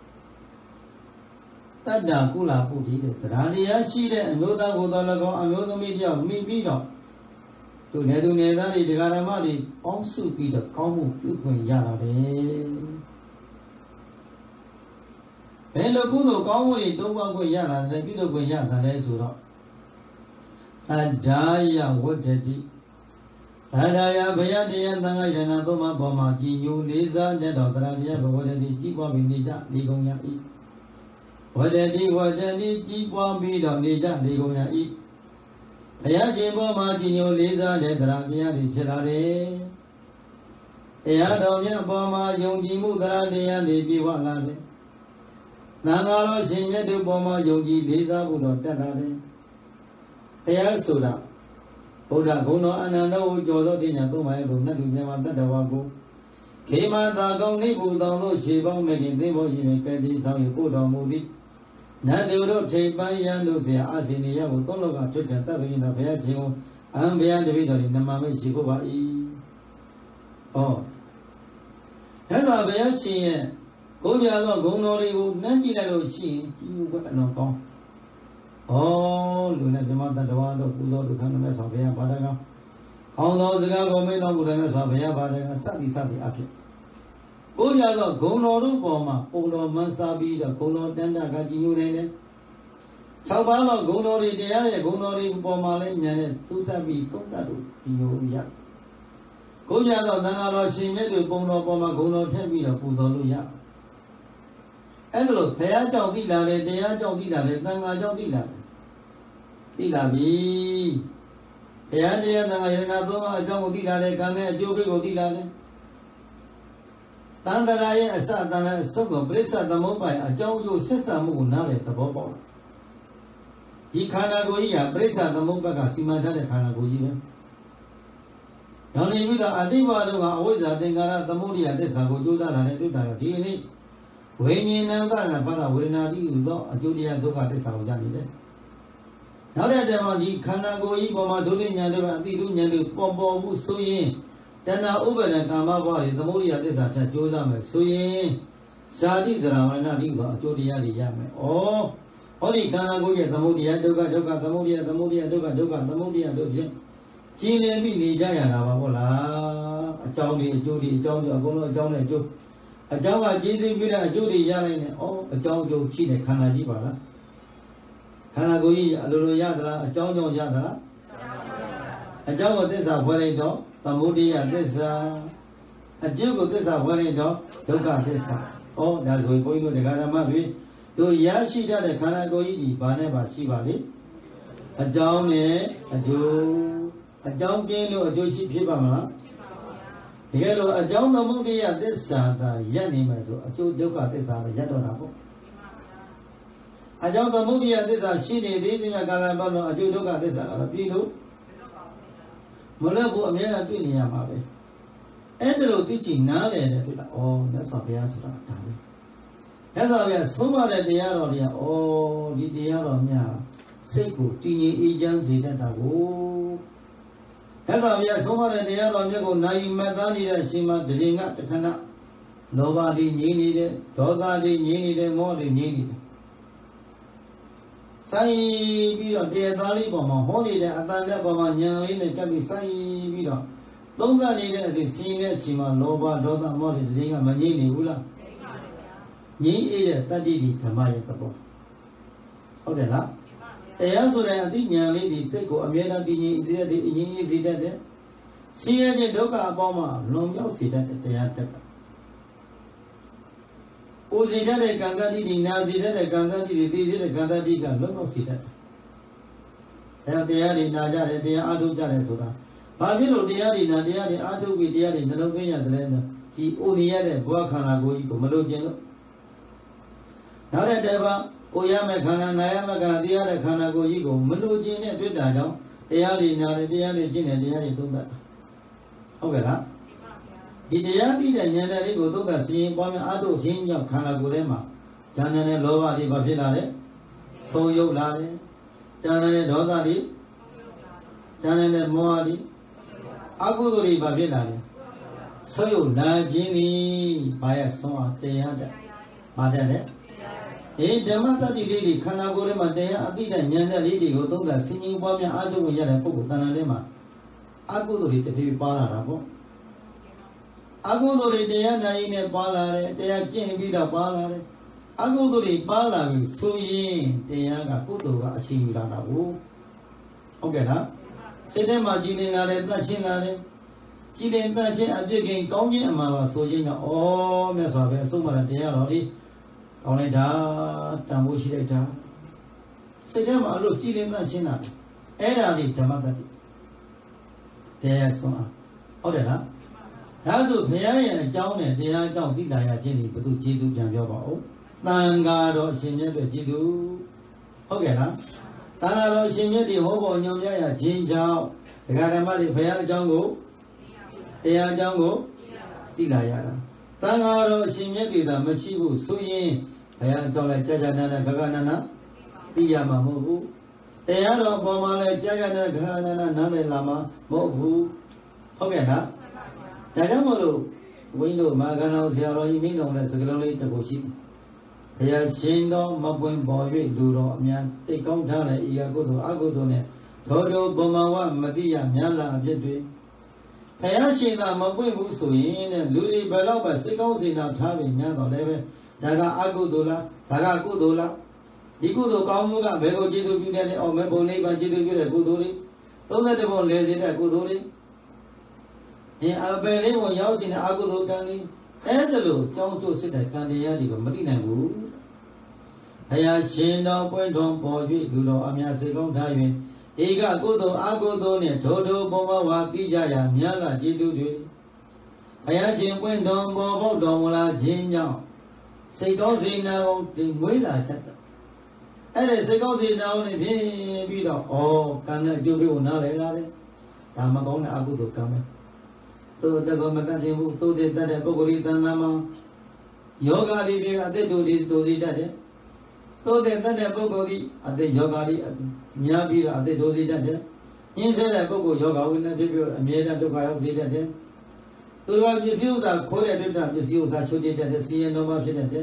တတ္တကုလပုတိတဲ့တရားတရားရှိတဲ့အမျိုးသားကိုယ်တော်၎င်းအမျိုးသမီးတယောက်မိပြီးတော့သူနယ်သူနယ်သားတွေတရားဓမ္မတွေပေါင်းစုပြီးတော့ကောင်းမှုပြုခွင့်ရတာပဲဘယ်လိုကုသိုလ်ကောင်းမှုတွေတုံးပွားခွင့်ရတာလဲပြုလုပ်ခွင့်ရတာလဲဆိုတော့အဒ္ဒါယဝတ္တတိအဒ္ဒါယဘယတရားသံဃာယနာသုံးပါးပေါ်မှာကြည်ညိုလေးစားတဲ့တော်တရားတရားဘဝတ္တတိကြီးပွားပြီးနေကြလေကုန်ရ၏ဝတ္တတိကြီးပွားပြီးတော့နေကြလေကုန်ရ၏ဘုရားရှင်ပေါ်မှာကြည်ညိုလေးစားတဲ့တရားတရားတွေဖြစ်လာတယ်တရားတော်မြတ်ပေါ်မှာယုံကြည်မှုတရားတရားတွေပြည့်ဝလာတယ်သံဃာတော်ရှင်မြတ်တို့ပေါ်မှာယုံကြည်လေးစားဖို့တော့တက်လာတယ်ဘုရားဆိုတာဗုဒ္ဓဂုဏ်တော်အနန္တကိုကြော်သောတင်ညာသုံးပါးရဲ့ကိုနတ်လူမြန်မာတတ္တဝါကိုခေမသာကောင်းနိဗ္ဗူတောင်တို့ခြေပေါင်းမဲ့ခင်သိဖို့ရှိရင်ကဲ့သိဆောင်ရပို့တော်မူသည်နတ်တို့ထိပ်ပန်းရန်တို့ဆရာအာဇိနိယကိုသုံးလောကချွတ်ပြန်တတ်ပြီးတော့ဘုရားရှင်ကိုအံဘုရားတပည့်တော်ဒီနမမဲ့ရှိဖို့ပါ၏အဲ့တော့ဘုရားရှင်ရဲ့ကိုးပြသောဂုဏ်တော်တွေကိုနှမ်းကြည့်လိုက်လို့ရှိရင်ကြီးမှုပဲအလွန်ကောင်းလူနဲ့ဓမ္မတတ္တဝါတို့ပူဇော်ဒုက္ခနဲ့ဆောဘုရားဘာတကောင်းခေါင်းတော်စကားကိုမေးတော်မူတယ်နဲ့ဆောဘုရားဘာတကောင်းစသည်အဖြစ်ကိုးပြသောဂုဏ်တော်တို့ပေါ်မှာပုံတော်မှန်းစားပြီးတော့ဂုဏ်တော်တန်တကကြီးညိုနေတယ်၆ပါးသောဂုဏ်တော်တွေတရားရဲ့ဂုဏ်တော်တွေပေါ်မှာလည်းဉာဏ်နဲ့သုသပြီးသုံးသပ်လို့ဒီလိုရကိုးပြသောသံဃာတော်ရှင်မြတ်တို့ပုံတော်ပေါ်မှာဂုဏ်တော်ထည့်ပြီးတော့ပူဇော်လို့ရအဲ့ဒါလို့ဘုရားကြောင့်သိလာတယ်တရားကြောင့်သိလာတယ်သံဃာကြောင့်သိလာတယ်သိလာပြီဘုရားတရားသံဃာယရဏသုံးပါးအကြောင်းကိုသိလာတယ်ကံနဲ့အကျိုးကိုသိလာတယ်တန်တရာရဲ့အစတန်တရာအစုပ်ကိုပရိစ္ဆသမုပ္ပါယအကြောင်းအကျိုးဆက်ဆံမှုကိုနားလည်သဘောပေါက်ဒီခန္ဓာကိုယ်ကြီးဟာပရိစ္ဆသမုပ္ပါကစီမံထားတဲ့ခန္ဓာကိုယ်ကြီးပဲနောက်နေပြီးတော့အတိဘတို့ကအဝိဇ္ဇာသင်္ကာရသမုဒိယသစ္စာကိုကြိုးစားတာနဲ့တွေ့တာရောဒီနေ့ဝိညာဉ်နာကနာဘာဝေဒနာတိဟူသောအကျိုးတရားဒုက္ခသစ္စာကိုရနေတယ်နောက်တဲ့တည်းမှာဒီခန္ဓာကိုယ်ကြီးပေါ်မှာဒုတိယဉာဏ်တွေကအတိတုဉာဏ်တွေပေါ်မှုဆိုရင်တဏှာဥပါဒံကာမဘဝတွေသမုဒိယသစ္စာချက်ကြိုးစားမယ်ဆိုရင်ဇာတိဇရာဝရဏတိကအကျိုးတရားတွေရမယ်။ဩဟောဒီခန္ဓာကိုယ်ရဲ့သမုဒိယဒုက္ခဒုက္ခသမုဒိယသမုဒိယဒုက္ခဒုက္ခသမုဒိယတို့ဖြင့်ကျင်းလည်ပြီးနေကြရတာပါဟုတ်လား။အကြောင်းတွေအကျိုးတွေအကြောင်းတွေအကုန်လုံးအကြောင်းနဲ့အကျိုးအကြောင်းကကျေးဇူးပြုတဲ့အကျိုးတွေရနိုင်တယ်။ဩအကြောင်းအကျိုးရှိတဲ့ခန္ဓာကြီးပါလား။ခန္ဓာကိုယ်ကြီးအလိုလိုရသလားအကြောင်းကြောင့်ရသလားအကြောင်းကိုသစ္စာဖွယ်လိုက်တော့သမုဒိယသစ္စာအကျိုးကိုသစ္စာဖွယ်လိုက်တော့ဒုက္ခသစ္စာဩဒါဆိုရင်ဘုန်းကြီးတို့တရားဓမ္မတွေတို့ရရှိတတ်တဲ့ခန္ဓာကိုယ်ကြီးဒီဘာနဲ့ပါရှိပါလိမ့်အကြောင်းနဲ့အကျိုးအကြောင်းပြင်းလို့အကျိုးရှိဖြစ်ပါမလားတကယ်လို့အကြောင်းသမုဒိယသစ္စာသာရပ်နေမယ်ဆိုအကျိုးဒုက္ခသစ္စာလည်းရပ်တော့တာပေါ့အကြောင်းသမုဒိယသစ္စာရှိနေသေးတဲ့ကာလပတ်လုံးအကျိုးဒုက္ခသစ္စာကတော့ပြီးလို့မလွတ်ဘူးအများအားတွေ့နေရမှာပဲအဲ့ဒါလို့သိချင်နားတယ်တဲ့တွေ့တာဩမြတ်စွာဘုရားဆိုတာဒါပဲမြတ်စွာဘုရားဆုံးမတဲ့တရားတော်တွေကဩဒီတရားတော်များစိတ်ကိုတည်ငြိမ်အေးချမ်းစေတတ်တာကိုမြတ်စွာဘုရားဆုံးမတဲ့တရားတော်မြတ်ကိုနိုင်ယူမဲ့သားနေတဲ့အချိန်မှာတရင်ကတခဏလောဘတွေငြိမ့်နေတယ်ဒေါသတွေငြိမ့်နေတယ်မောဟတွေငြိမ့်နေတယ်ဆိုင်ပြီးတော့တရားသားလေးပေါ်မှာဟောနေတဲ့အတန်တဲ့ပေါ်မှာဉာဏ်လေးနဲ့ကပ်ပြီးဆိုင်ပြီးတော့သုံးသပ်နေတဲ့အချိန်ဆင်းရဲတဲ့အချိန်မှာလောဘဒေါသမောဟတွေတည်းကမငြိမ့်နေဘူးလားငြိမ့်အေးတဲ့တတ္တိဒီဓမ္မရဲ့သဘောဟုတ်တယ်လားတရားဆိုတဲ့အသိဉာဏ်လေးဒီစိတ်ကိုအမြဲတမ်းတည်ငြိမ်စေတဲ့အငြိမ့်အေးစေတတ်တဲ့ဆင်းရဲတဲ့ဒုက္ခအပေါင်းမှာလွန်မြောက်စေတတ်တဲ့တရားတတ်တာကိုယ်စီတတ်တဲ့ကံတတိဒီနာစီတတ်တဲ့ကံတတိဒီသိစေတဲ့ကံတတိကလွတ်မြောက်စေတတ်တယ်တရားတွေနာကြတယ်တရားအားထုတ်ကြတယ်ဆိုတာဘာဖြစ်လို့တရားတွေနာတရားတွေအားထုတ်ပြီးတရားတွေနှလုံးသွင်းရတယ်လဲဒီအိုနေရတဲ့ဘဝခန္ဓာကိုယ်ကြီးကိုမလို့ခြင်းလို့နောက်တဲ့တည်းပါကိုရမဲ့ခန္ဓာနာရမဲ့ခန္ဓာတရားတဲ့ခန္ဓာကိုယ်ကြီးကိုမလို့ခြင်းနဲ့တွေ့တာကြောင့်တရားတွေနာတယ်တရားတွေကျင့်တယ်တရားတွေသုံးသပ်ဟုတ်ကဲ့လားဒီတရားသိတဲ့ဉာဏ်တဲ့လေးကိုသုံးသပ်စီရင်ပွားများအားထုတ်ခြင်းကြောင့်ခန္ဓာကိုယ်ထဲမှာဉာဏ်နဲ့လောဘတွေဘာဖြစ်လာလဲဆုံးယုတ်လာတယ်ဉာဏ်နဲ့ဒေါသတွေဉာဏ်နဲ့မောဟတွေအကုသိုလ်တွေဘာဖြစ်လာလဲဆုံးယုတ်လာခြင်းသည်ဘာရဆုံးအောင်တရားတဲ့ဘာတဲ့လဲဓမ္မတတ္တိလေးတွေခန္ဓာကိုယ်ထဲမှာတရားအသိတဲ့ဉာဏ်တဲ့လေးတွေကိုသုံးသပ်စီရင်ပွားများအားထုတ်ရတဲ့ပုဂ္ဂိုလ်တဏ္ဍာထဲမှာအကုသိုလ်တွေတစ်ဖြည်းဖြည်းပါလာတာပေါ့အကုသိုလ်တွေတရားနာရင်နဲ့ပါလာတယ်တရားကျင့်ပြီးတော့ပါလာတယ်အကုသိုလ်တွေပါလာပြီဆိုရင်တရားကကုသိုလ်ကအရှိန်ယူလာတာကိုဟုတ်ကဲ့လားစိတ်ထဲမှာကြည်လင်လာတယ်တတ်ရှင်းလာတယ်ကြည်လင်တတ်ရှင်းအပြစ်ကင်းကောင်းခြင်းအမှားပါဆိုခြင်းကြောင့်ဩမြတ်စွာဘုရားအဆုံးမတဲ့တရားတော်ဒီကောင်းလိုက်တာတန်ဖိုးရှိလိုက်တာစိတ်ထဲမှာအလို့ကြည်လင်တတ်ရှင်းလာတယ်အဲ့ဒါလေးဓမ္မတတ္တိတရားဆုံးအောင်ဟုတ်တယ်လားဒါဆိုဘုရားရဲ့အကြောင်းနဲ့တရားအကြောင်းသိလာရခြင်းဒီဘုသူကျေးဇူးပြန်ပြောပါဦးသံဃာတော်အရှင်မြတ်တို့ကျေးဇူးဟုတ်ကဲ့လားသံဃာတော်အရှင်မြတ်တွေဟောပေါ်ညွှန်ပြရခြင်းကြောင့်ဒကာဓမ္မတွေဘုရားအကြောင်းကိုတရားအကြောင်းကိုသိလာရတာသံဃာတော်အရှင်မြတ်တွေသာမရှိဘူးဆိုရင်ဘုရားအကြောင်းလည်းကြာကြာနာနာဂဂနနာသိရမှာမဟုတ်ဘူးတရားတော်ပေါ်မှာလည်းကြာကြာနာဂဂနနာနားလည်လာမှာမဟုတ်ဘူးဟုတ်ကဲ့လားဒါကြောင့်မို့လို့ဝိညာဉ်မာဂဏောဆရာတော်ကြီးမိတော်လည်းစကလုံးလေးတစ်ခုရှိဘုရားရှင်တော်မပွင့်ပေါ်၍လူတော်အများသိကောင်းထားတဲ့ဤအကုသိုလ်အကုသိုလ်နဲ့သောတောဘမဝမတိယများလာအဖြစ်တွေဘုရားရှင်သာမပွင့်ဘူးဆိုရင်တဲ့လူတွေဘယ်တော့ပဲစိတ်ကောင်းစေနာထားပြီးများတော့လည်းပဲဒါကအကုသိုလ်လားဒါကကုသိုလ်လားဒီကုသိုလ်ကောင်းမှုကဘယ်ကိုကျေးဇူးပြုတယ်လဲအော်မဲဘုံလေးပါကျေးဇူးပြုတဲ့ကုသိုလ်တွေ31ဘုံလဲစေတဲ့ကုသိုလ်တွေဒီအပယ်လေးကိုရောက်တဲ့အကုသိုလ်ကံလေးအဲ့ဒါလို့ကြောင်းကျိုးစစ်တဲ့ကံတရားတွေကိုမသိနိုင်ဘူးဘုရားရှင်တော်ပွင့်တော်ပေါ်၍လူတော်အများစေကောင်းထား၍ဧကကုသိုလ်အကုသိုလ်နဲ့ထိုပုံဘဝသိကြရမြတ်ကကျေးဇူးတွေဘုရားရှင်ပွင့်တော်ပေါ်ပေါက်တော်မူလာခြင်းကြောင့်စိတ်ကောင်းစေနာကောင်းဒီမွေးလာချက်အဲ့ဒီစိတ်ကောင်းစေနာကောင်းနဲ့ဖြစ်ပြီးတော့ကံနဲ့အကျိုးကိုနားလည်လာတယ်ဒါမကောင်းတဲ့အကုသိုလ်ကံပဲသူတကောမတတ်ခြင်းဘူးသူတည်တတ်တဲ့ပုဂ္ဂိုလ်ဤတဏ္ဍာမှာယောဂါတွေပြီးအသက်တို့တည်တတ်တယ်သူတည်တတ်တဲ့ပုဂ္ဂိုလ်ဤအသက်ယောဂါတွေများပြီးတော့အသက်တို့တည်တတ်တယ်ညှင်းဆဲတဲ့ပုဂ္ဂိုလ်ယောဂဝိနည်းဖြစ်ပြီးအမြဲတမ်းဒုက္ခရောက်စေတတ်တယ်သူတော်ပစ္စည်းဥစ္စာခိုးတဲ့အတွက်ပစ္စည်းဥစ္စာချုပ်တည်တတ်တဲ့စီရင်တော်မှာဖြစ်တတ်တယ်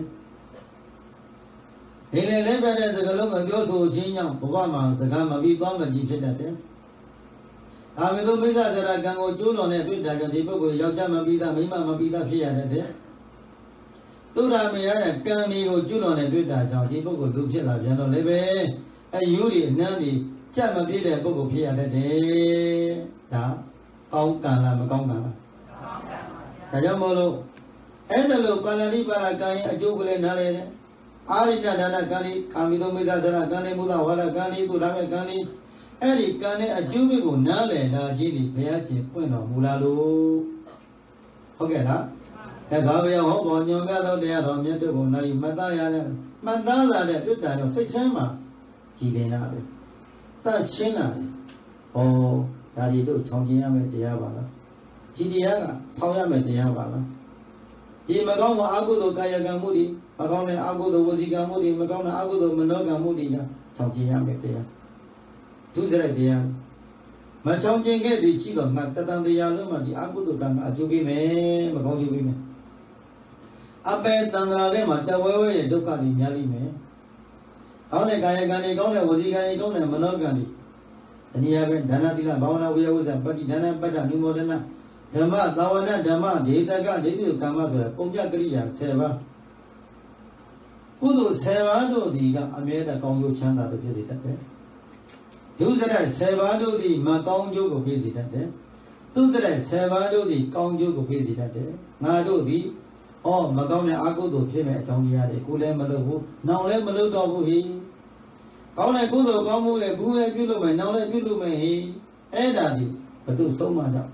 ဒီလေလည်းပဲတဲ့စကားလုံးကိုပြောဆိုခြင်းကြောင့်ဘဝမှာစကားမပြီးသွားမကြည့်ဖြစ်တတ်တယ်ဒါပေမဲ့မိစ္ဆာစရာကံကိုကျိုးတော်နဲ့တွေ့တာကြောင့်ဒီပုဂ္ဂိုလ်ယောက်ျားမပြီးသားမိန်းမမပြီးသားဖြစ်ရတတ်တယ်သူရမေရတဲ့ကံတွေကိုကျိုးတော်နဲ့တွေ့တာကြောင့်ဒီပုဂ္ဂိုလ်သူဖြစ်လာပြန်တော့လည်းပဲအယူတွေအနှမ်းတွေကြက်မပြည့်တဲ့ပုဂ္ဂိုလ်ဖြစ်ရတတ်တယ်ဒါကောင်းကံလားမကောင်းကံလားဒါကြောင့်မို့လို့အဲ့ဒါလို့ပါဠိပါရကံရဲ့အကျိုးကလေးနားလေတယ်အာရိတဒါနကံဤကာမိသောမိစ္ဆာစရကံဤမူလဝါဒကံဤသူဒါမဲ့ကံဤအဲ့ဒီကံနဲ့အကျိုးကိုနားလည်လာခြင်းဒီဘုရားရှင်ပွင့်တော်မူလာလို့ဟုတ်ကဲ့လားအဲဒါဘုရားဟောပေါ်ညွန်ပြသောတရားတော်မြတ်တို့ကိုနာရီမှတ်သားရတဲ့မှတ်သားလာတဲ့တွေ့တာတော့စိတ်ချမ်းမှာကြည်လင်လာတယ်တတ်ချင်းလာတယ်ဒါတွေတို့ခြောင်ကျင်ရမယ်တရားပါလားဒီတရားကဆောင်းရမယ်တရားပါလားဒီမကောင်းသောအကုသိုလ်ကာယကံမှုတွေမကောင်းတဲ့အကုသိုလ်ဝစီကံမှုတွေမကောင်းတဲ့အကုသိုလ်မနောကံမှုတွေကခြောင်ကျင်ရမယ်တရားဒုစရိုက်တရားမချောင်ကျင်ခဲ့သည်ရှိတော့ငါတတန်တရားလုံးမှာဒီအကုသိုလ်ကံကအကျိုးပေးမယ်မကောင်းကျိုးပေးမယ်အပေတန်ត្រာထဲမှာတဝဲဝဲရဲ့ဒုက္ခတွေများလိမ့်မယ်ကောင်းတဲ့ကာယကံတွေကောင်းတဲ့ဝစီကံတွေကောင်းတဲ့မနောကံတွေတနည်းအားဖြင့်ဒါနသီလဘာဝနာဝိယဝဇ္ဇပတ္တိဒါနပတ္တနိမောဒနာဓမ္မသာဝနာဓမ္မဒေသကဒိဋ္ဌိကမ္မဆိုတဲ့ပုံကြကရိယာ10ပါးကုသိုလ်10ပါးတို့သည်ကအမြဲတမ်းကောင်းကျိုးချမ်းသာတို့ဖြစ်စေတတ်တယ်ဒုစရိုက်10ပါးတို့သည်မကောင်းကျိုးကိုဖြစ်စေတတ်တယ်သူစရိုက်10ပါးတို့သည်ကောင်းကျိုးကိုဖြစ်စေတတ်တယ်ငါတို့သည်မကောင်းတဲ့အကုသိုလ်ဖြစ်မဲ့အကြောင်းတရားတွေကိုလည်းမလုပ်ဘူးနောင်လည်းမလုပ်တော့ဘူးဟိကောင်းတဲ့ကုသိုလ်ကောင်းမှုလည်းဘူးလည်းပြုလုပ်မယ်နောင်လည်းပြုလုပ်မယ်ဟိအဲ့ဒါဒီဘသူဆုံးမတော့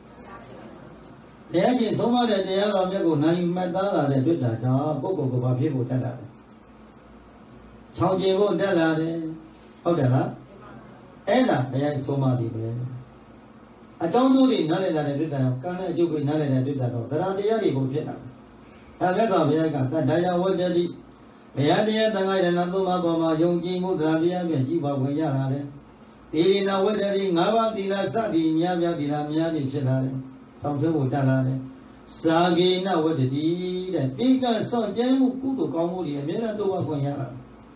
တရားချင်းဆုံးမတဲ့တရားတော်မြတ်ကိုနိုင်မှတ်သားလာတဲ့တွေ့တာကြောင့်ပုဂ္ဂိုလ်ကဘာဖြစ်ဖို့တက်လာတယ်ချောင်ကျင်ဖို့တက်လာတယ်ဟုတ်တယ်လားအဲ့ဒါဘုရားဆုံးမသည်ပဲအကြောင်းကျိုးတွေနားလည်လာတဲ့တွေ့တာကြောင့်ကံနဲ့အကျိုးကိုနားလည်တဲ့တွေ့တာတော့သရတရားတွေကိုဖြစ်တာဒါမြတ်စွာဘုရားကသတ္တရာဝတ္တိဘုရားတရားသံဃာယနာသုံးပါးပေါ်မှာယုံကြည်မှုသရတရားဖြင့်ကြည်ပါဝင်ရလာတယ်သီရိနာဝတ္တိ၅ပါးသီလစသည်များပြားသီလများနေဖြစ်လာတယ်ဆောင်ဆွဲဖို့တက်လာတယ်သာဂေနဝတ္တိတဲ့ဒီကဆော့ကျဲမှုကုသိုလ်ကောင်းမှုတွေအများအားတော့ဝင်ရတာ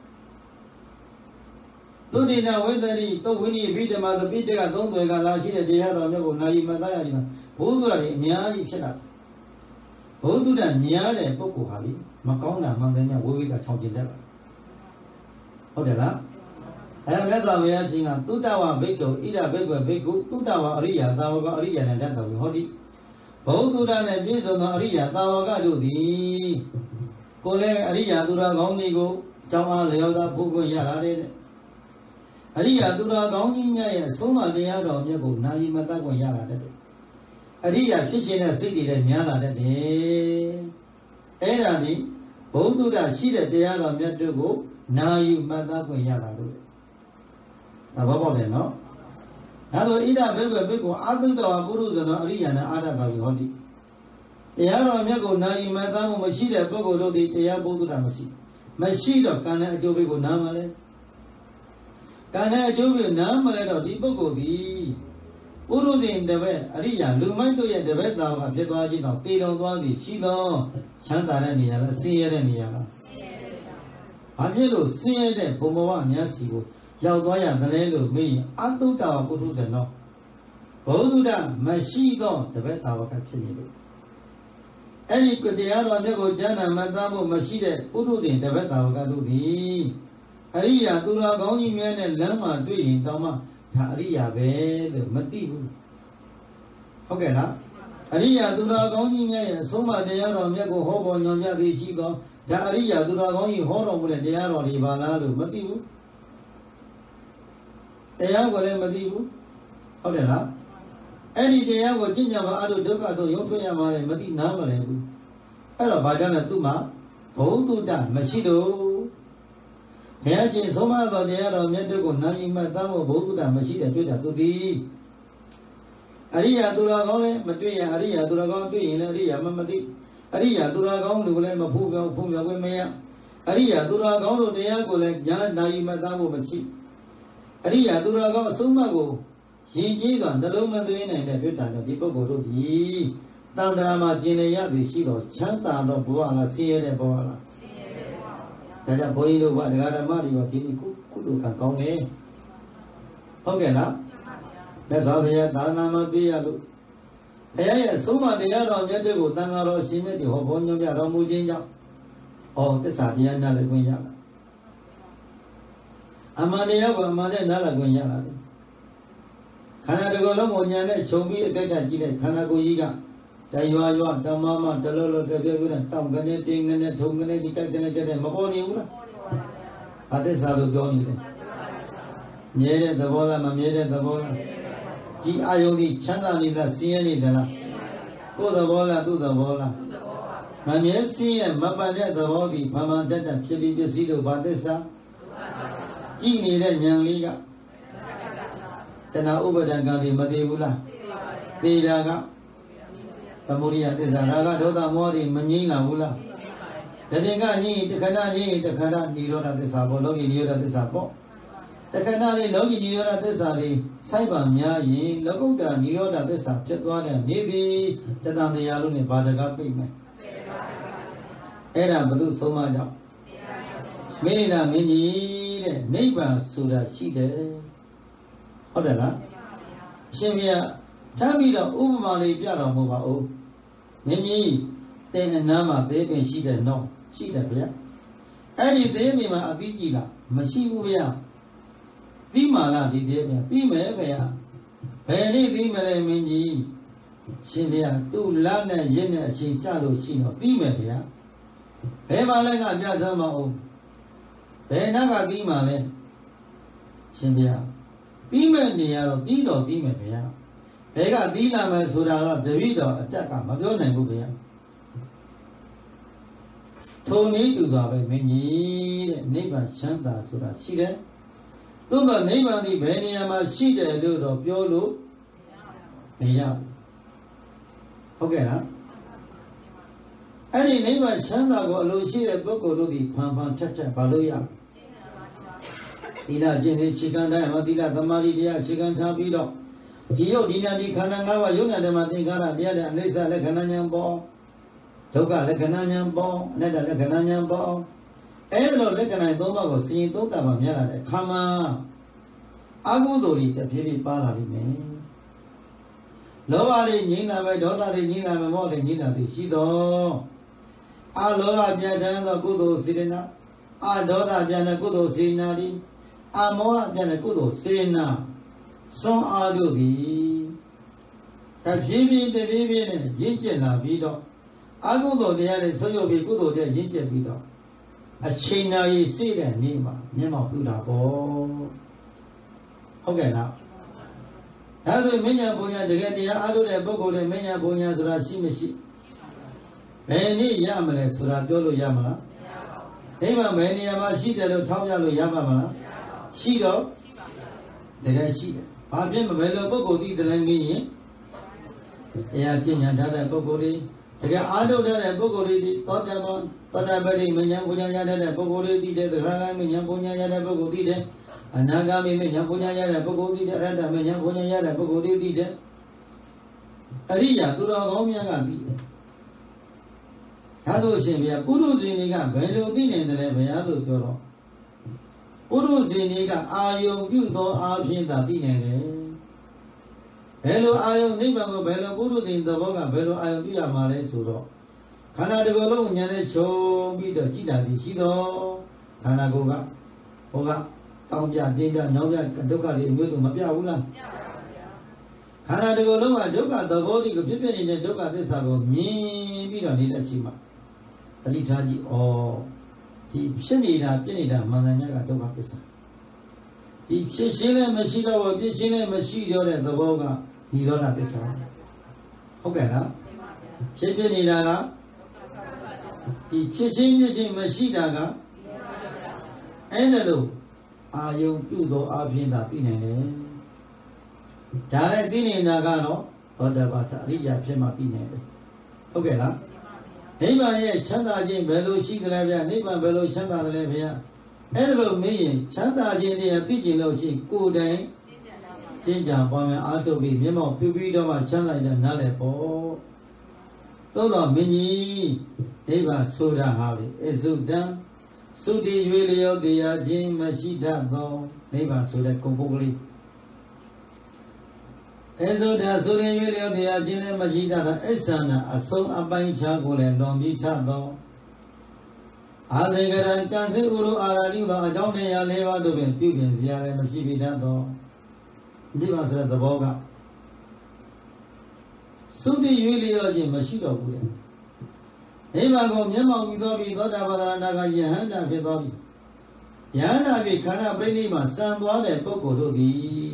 သုတိနာဝိတ္တိသုဝိနိဘိဓမ္မာသပိတကသုံးသွယ်ကလာရှိတဲ့တရားတော်မျိုးကိုနာယီမသားရခြင်းဘုရားတွေအများကြီးဖြစ်လာတယ်ဘုသူတ္တများတဲ့ပုဂ္ဂိုလ်ဟာလေမကောင်းတာမှန်တယ်များဝိဝိကချောင်ကျင်တတ်တာဟုတ်တယ်လားအဲမြတ်စွာဘုရားရှင်ကသုတ္တဝဘိက္ခုဣဒဘိက္ခုဘိက္ခုသုတ္တဝအရိယာသာဝကအရိယာနဲ့တတ်တော်ဟောတိဘုသူတ္တနဲ့ပြည့်စုံသောအရိယာသာဝကတို့သည်ကိုယ်လည်းအရိယာသူတော်ကောင်းတွေကိုကြောင်းအားလျော်သာပုဂ္ဂိုလ်ရလာတဲ့အရိယာသူတော်ကောင်းကြီးများရဲ့ဆုံးမတရားတော်မြတ်ကိုနာယီမတတ်ခွင့်ရလာတဲ့အရိယာဖြစ်ခြင်းနဲ့စိတ်တွေလည်းများလာတတ်တယ်အဲ့ဒါဒီဘုသူတ္တရှိတဲ့တရားတော်မြတ်တို့ကိုနာယူမှတ်သားခွင့်ရတာလို့ဒါဘောပေါက်တယ်နော်ဒါဆိုဣဒဘိက္ခုဘိက္ခုအာသုတ္တဝပုရုဇနောအရိယာနာအာရပါဝိဟောတိတရားတော်မြတ်ကိုနာယူမှတ်သားမှုမရှိတဲ့ပုဂ္ဂိုလ်တို့သည်တရားဘုသူတ္တမရှိတော့ကံနဲ့အကျိုးပေးကိုနားမလဲကံနဲ့အကျိုးပေးနားမလဲတော့ဒီပုဂ္ဂိုလ်သည်ပုရုဇဉ်တပည့်အရိယာလူမိုက်တို့ရဲ့တပည့်သားကဖြစ်သွားခြင်းတော့တည်တော်သွားသည်ရှိသောချမ်းသာတဲ့နေရာလားဆင်းရဲတဲ့နေရာလားဘာဖြစ်လို့ဆင်းရဲတဲ့ဘုံဘဝအများစီကိုရောက်သွားရသလဲလို့မေးရင်အတုတ္တဝပုထုဇဉ်တော့ဘုသူတ္တမရှိသောတပည့်သားကဖြစ်နေလို့အဲ့ဒီတရားတော်မြတ်ကိုကျမ်းနာမှတ်သားဖို့မရှိတဲ့ပုထုဇဉ်တပည့်သားကတို့သည်အရိယာသူတော်ကောင်းကြီးများနဲ့လမ်းမှာတွေ့ရင်တောင်းမှဒါအရိယာပဲလို့မသိဘူးဟုတ်ကဲ့လားအရိယာသူတော်ကောင်းကြီးများရဲ့အဆုံးအမတရားတော်မြတ်ကိုဟောပေါ်ညွှန်ပြသည်ရှိသောဒါအရိယာသူတော်ကောင်းကြီးဟောတော်မူတဲ့တရားတော်တွေပါလားလို့မသိဘူးတရားကိုလည်းမသိဘူးဟုတ်တယ်လားအဲ့ဒီတရားကိုကျင့်ကြံမှာအတုဒုက္ခဆိုရုံးထွက်ရမှာလည်းမသိနားမလဲဘူးအဲ့တော့ဘာကြောင့်လဲသူ့မှာဘုဒ္ဓတမရှိတော့ဘုရားရှင်ဆုံးမတော်တရားတော်မြတ်တို့ကိုနာယီမှတ်သားဖို့ဘုဒ္ဓတမရှိတဲ့တွေ့တာသူသည်အရိယာသူတော်ကောင်းလည်းမတွေ့ရအရိယာသူတော်ကောင်းတွေ့ရင်လည်းအရိယာမသိအရိယာသူတော်ကောင်းတို့လည်းမဖူးပြောင်းခွင့်မရအရိယာသူတော်ကောင်းတို့တရားကိုလည်းညာနာယီမှတ်သားဖို့မရှိအရိယာသူတော်ကောင်းအဆုံးအမကိုရင်ကြီးစွာနှလုံးမသွင်းနိုင်တဲ့တွေ့တာကြောင့်ဒီပုဂ္ဂိုလ်တို့သည်တန်ត្រာမှာကျင်လည်ရသည်ရှိတော့ချမ်းသာတော့ဘဝလားဆင်းရဲတဲ့ဘဝလားဆင်းရဲတဲ့ဘဝပါဗျာဒါကြောင့်ဘုန်းကြီးတို့ကဒကာဓမ္မတွေရောဒီကုသိုလ်ကကောင်းတယ်ဟုတ်ကဲ့လားမြတ်စွာဘုရားသာသနာမှာပြရလို့ဘုရားရဲ့အဆုံးအမတရားတော်မြတ်တွေကိုတန်ခါတော်ရှင်မြတ်တွေဟောပေါ်ညွှန်ပြတော်မူခြင်းကြောင့်သစ္စာတရားနာလည်းခွင့်ရလာအမှန်တရားကိုအမှန်နဲ့နားလည်ခွင့်ရလာတယ်ခန္ဓာတစ်ခုလုံးကိုညာနဲ့ခြုံပြီးအကြိုက်ကြည့်တဲ့ခန္ဓာကိုယ်ကြီးကတရွာရွာတမမတလောလောတပြည့်ပြည့်နဲ့တောင်းကနေတင်းကနေထုံကနေဒီကြိုက်ကနေကြတဲ့မပေါ်နေဘူးလားအသစ္စာလို့ပြောနေတယ်မြဲတဲ့သဘောလားမမြဲတဲ့သဘောလားဒီအာယုန်ဒီချမ်းသာနေတာဆင်းရဲနေတယ်လားကိုယ်သဘောလားသူ့သဘောလားမမြဲဆင်းရဲမပန်တဲ့သဘောဒီဘာမှတတ်တတ်ဖြစ်ပြီးပစ္စည်းတို့ဘာသစ္စာကြည့်နေတဲ့ဉာဏ်လေးကတဏှာဥပါဒံကံဒီမသေးဘူးလားသေတာကသမုဒိယသစ္စာရာဂဒေါသမောဟတွေမငြိမ်းလာဘူးလားတတိကငြိမ်းတခဏငြိမ်းတခဏនិရောဓသစ္စာပေါ့လောကီនិရောဓသစ္စာပေါ့တခဏလေးလောကီនិရောဓသစ္စာလေးစိုက်ပါများရင်လောကုတ္တရာនិရောဓသစ္စာဖြစ်သွားတဲ့နေသည်တတန်တရားလုံးနဲ့ဘာတကားပြိမယ်အဲ့ဒါဘု து ဆုံးမကြောင့်မိဏမင်းကြီးတဲ့နိဗ္ဗာန်ဆိုတာရှိတယ်ဟုတ်တယ်လားအရှင်ဘုရားထားပြီးတော့ဥပမာလေးပြတော်မူပါဦးမင်းကြီးတင်အနားမှာသေးပင်ရှိတယ်နော်ရှိတယ်ဗျာအဲ့ဒီသေးပင်မှာအပြီးကြည့်လားမရှိဘူးဗျာပြီးမှလားဒီသေးပင်ပြီးမယ်ဗျာဘယ်နည်းပြီးမလဲမင်းကြီးရှင်ဗျာသူ့လနဲ့ရင်းနဲ့အချိန်ကြလို့ရှိတော့ပြီးမယ်ဗျာဘယ်မှာလဲကပြသမ်းမအောင်ဘယ်နာကပြီးမှလဲရှင်ဗျာပြီးမဲ့နေရတော့ပြီးတော့ပြီးမယ်ဗျာဘယ်ကသီးလာမယ်ဆိုတာတော့တပည့်တော်အတက်ကမပြောနိုင်ဘူးဗျာထုံနည်းတူစွာပဲမင်းကြီးတဲ့နိဗ္ဗာန်ချမ်းသာဆိုတာရှိတယ်သို့သောနိဗ္ဗာန်ဒီဘယ်နေရာမှာရှိတယ်လို့တော့ပြောလို့မရဘူးဟုတ်ကဲ့လားအဲ့ဒီနိဗ္ဗာန်ချမ်းသာကိုအလိုရှိတဲ့ပုဂ္ဂိုလ်တို့ဒီဖန်ဖန်ဖြတ်ဖြတ်ဘာလို့ရသီလကျင့်တဲ့ခြေခံတိုင်းမှာသီလသမာဓိတရားခြေခံထားပြီးတော့ဒီယုတ်ဒီနာဒီခန္ဓာ၅ပါးယုတ်ညာဓမ္မသင်္ခါရတရားတဲ့အနိစ္စလက္ခဏာဉာဏ်ပေါ်ဒုက္ခလက္ခဏာဉာဏ်ပေါ်အနတ္တလက္ခဏာဉာဏ်ပေါ်အဲ့လိုလက္ခဏာ၃ပါးကိုစဉ်းသုံးသပ်မှများလာတဲ့ခါမှာအကုသိုလ်တွေတဖြည်းဖြည်းပါလာလိမ့်မယ်လောဘတွေငြိမ်းလာမယ်ဒေါသတွေငြိမ်းလာမယ်မောဟတွေငြိမ်းလာသည်ရှိသောအလောဘပြတ်တန်းသောကုသိုလ်စေတနာအဒေါသပြတ်တဲ့ကုသိုလ်စေတနာဒီအမောဟပြတ်တဲ့ကုသိုလ်စေတနာစွန့်အားတို့သည်တဖြည်းဖြည်းနဲ့ရင့်ကျက်လာပြီးတော့အကုသိုလ်တရားတွေဆွရုပ်ပြီးကုသိုလ်တရားရင့်ကျက်ပြီးတော့အချိန်နာရီစိတ်တဲ့နေ့မှာမျက်မှောက်ပြုတာပေါ့ဟုတ်ကဲ့လားဒါဆိုမဉ္ဇဉ်ဘုံညာတကယ်တရားအားထုတ်တဲ့ပုဂ္ဂိုလ်တွေမဉ္ဇဉ်ဘုံညာဆိုတာရှိမရှိဘယ်နည်းရမလဲဆိုတာပြောလို့ရမလားမရပါဘူးဘယ်နေရာမှာရှိတယ်လို့ထောက်ပြလို့ရမှာမလားရှိတော့တကယ်ရှိတယ်ဘာဖြစ်မလဲလို့ပုဂ္ဂိုလ်သိတယ်လည်းမင်းရင်တရားကျင့်ညာထားတဲ့ပုဂ္ဂိုလ်တွေတကယ်အားထုတ်တဲ့ပုဂ္ဂိုလ်တွေဒီသောတာပန်သောတာပတိမဉ္ဇဉ်ဘုံညာရတဲ့ပုဂ္ဂိုလ်တွေသိတယ်သရဂိုင်းမဉ္ဇဉ်ဘုံညာရတဲ့ပုဂ္ဂိုလ်သိတယ်အနာဂါမိမဉ္ဇဉ်ဘုံညာရတဲ့ပုဂ္ဂိုလ်သိတယ်အရဟတမဉ္ဇဉ်ဘုံညာရတဲ့ပုဂ္ဂိုလ်တွေသိတယ်အရိယာသူတော်ကောင်းများကသိတယ်ဒါဆိုရှင်ဗျာပုရုဇဉ်တွေကဘယ်လိုသိနိုင်တယ်လဲဘုရားလို့ပြောတော့ပုရုဇဉ်တွေကအာယုံပြုသောအားဖြင့်သာသိနိုင်တယ်ဘယ်လိုအာယုံနိဗ္ဗာန်ကိုဘယ်လိုပုရုဇဉ်သဘောကဘယ်လိုအာယုံပြုရမှာလဲဆိုတော့ခန္ဓာတစ်ခုလုံးဉာဏ်နဲ့ခြုံပြီးတော့ကြည်တာရှိသောခန္ဓာကိုယ်ကဟိုကတောင်းပြတင်းပြညောင်းပြဒုက္ခတွေအမျိုးစုံမပြဘူးလားပြပါဗျာခန္ဓာတစ်ခုလုံးကဒုက္ခသဘောတိကိုဖြစ်ဖြစ်နေတဲ့ဒုက္ခသစ္စာကိုမြင်ပြီးတော့နေတဲ့အချိန်မှာပဋိဌာကြီးဒီဖြစ်နေတာပြည့်နေတာမှန်တယ်များကဒုက္ခသစ္စာဒီဖြစ်ရှင်းလည်းမရှိတော့ဘူးပြစ်ရှင်းလည်းမရှိတော့တဲ့သဘောကနိရောဓသစ္စာဟုတ်ကဲ့လားဖြစ်ဖြစ်နေတာကဒီဖြစ်ရှင်းပြစ်ရှင်းမရှိတာကအဲ့ဒါလို့အာယုံပြုသောအပြင်သာသိနိုင်တယ်ဒါလည်းသိနေတာကတော့သောတာပတ္တအရိယာဖြစ်မှသိနိုင်တယ်ဟုတ်ကဲ့လားနိဗ္ဗာန်ရဲ့ချမ်းသာခြင်းဘယ်လိုရှိကြလဲဗျာနိဗ္ဗာန်ဘယ်လိုချမ်းသာတယ်လဲဗျာအဲ့ဒါလို့မင်းရင်ချမ်းသာခြင်းတရားသိကျင်လို့ရှိကိုယ်တိုင်ကျင့်ကြံပွားများအားထုတ်ပြီးမျက်မှောက်ပြုပြီးတော့မှချမ်းသာတဲ့နားလည်းပေါ့သို့တော်မင်းကြီးနိဗ္ဗာန်ဆိုတာဟာလေအစုတံသုတိရွေလျောတရားခြင်းမရှိတတ်သောနိဗ္ဗာန်ဆိုတဲ့ကုံပုဂ္ဂလိအစုတံဆိုရင်ရွေလျောတရားခြင်းလည်းမရှိတတ်သောအစ္ဆန္ဒအဆုံးအပိုင်းခြားကိုလည်းလွန်ပြီးထသောအာသေကရကံစေဥရုအာရတိသောအကြောင်းတရား၄ပါးတို့ပင်ပြုပြင်စရာလည်းမရှိပြီးတတ်သောဒီမှာဆိုတဲ့သဘောကသုတိရွေလျောခြင်းမရှိတော့ဘူးလေနိဗ္ဗာန်ကိုမျက်မှောက်ပြီးသောပြီးသောတာပတ္တနာကယဟန္တာဖြစ်သောပြီးယဟန္တာပြီးခန္ဓာပရိနိဗ္ဗာန်စံသွားတဲ့ပုဂ္ဂိုလ်တို့သည်